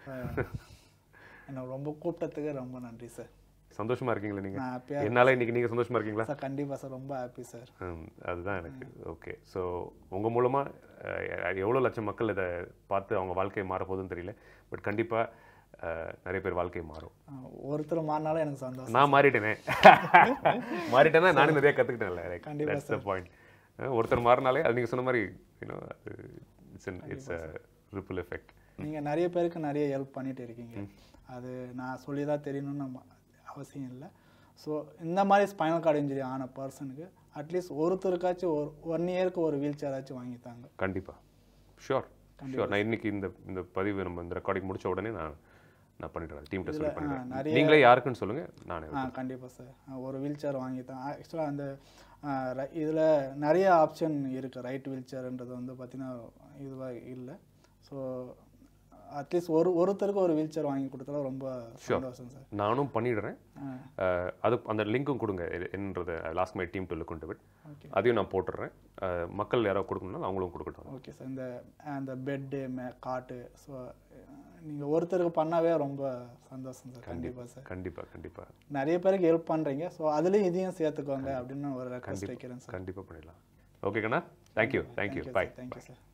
என்ன ரொம்ப கூப்பிட்டதுக்கு ரொம்ப நன்றி சார். சந்தோஷமா இருக்கீங்களா நீங்க? என்னால இன்னைக்கு நீங்க சந்தோஷமா இருக்கீங்களா? சார் கண்டிப்பா சார், ரொம்ப ஹாப்பி சார். அதுதான் எனக்கு. ஓகே, ஸோ உங்க மூலமா எவ்வளோ லட்சம் மக்கள் இதை பார்த்து அவங்க வாழ்க்கையை மாற போகுதுன்னு தெரியல, பட் கண்டிப்பா நிறைய பேர் வாழ்க்கை மாறும். ஒருத்தர் மாறினாலும் எனக்கு சந்தோஷம். நான் மாறிட்டேன்னா நானும் நிறைய கற்றுக்கிட்டேன்ல. That's the point. ஒருத்தர் மாறினாலே அது நீங்கள் சொன்ன மாதிரி இட்ஸ் ரிப்பிள் எஃபெக்ட். நீங்கள் நிறைய பேருக்கு நிறைய ஹெல்ப் பண்ணிட்டு இருக்கீங்க. அது நான் சொல்லி தான் தெரியணும்னு அவசியம் இல்லை. ஸோ இந்த மாதிரி ஸ்பைனல் கார்டு இன்ஜுரி ஆன பர்சனுக்கு அட்லீஸ்ட் ஒருத்தருக்காச்சும் 1 இயருக்கு ஒரு வீல் சேராச்சும் வாங்கித்தாங்க. கண்டிப்பாக, ஷூர். நான் இன்னைக்கு இந்த பதிவு நம்ம இந்த ரெக்கார்டிங் முடிச்ச உடனே நான் பண்ணிடுறேன். டீம்கிட்ட சொல்லி பண்ணிடுறேன். நீங்களே யாருக்குன்னு சொல்லுங்க, நானே. கண்டிப்பாக சார், ஒரு வீல் சேர் வாங்கித்தான். ஆக்சுவலாக அந்த இதில் நிறைய ஆப்ஷன் இருக்குது. ரைட் வீல் சேர்ன்றது வந்து பார்த்தீங்கன்னா இதுவாக இல்லை. ஸோ அட்லீஸ்ட் ஒருத்தருக்கு ஒரு வீல் சேர் வாங்கி கொடுத்தாலும் ரொம்ப சந்தோஷம் சார். நானும் பண்ணிடுறேன். அது அந்த லிங்க்கும் கொடுங்க என்னன்றதை last my team to look into it. அதையும் நான் போட்டுடுறேன். மக்கள் யாராவது கொடுக்கணும்னா அவங்களும் கொடுக்கட்டும். Okay sir. அந்த பெட்டு காட்டு, ஸோ நீங்கள் ஒருத்தருக்கு பண்ணாவே ரொம்ப சந்தோஷம் சார். கண்டிப்பாக சார். கண்டிப்பாக நிறைய பேருக்கு ஹெல்ப் பண்ணுறீங்க. ஸோ அதுலேயும் இதையும் சேர்த்துக்கோங்க அப்படின்னு ஒரு ரெக்வெஸ்ட் வைக்கிறேன் சார். கண்டிப்பாக பண்ணிடலாம். ஓகே கண்ணா, தேங்க்யூ. பாய். Thank you sir.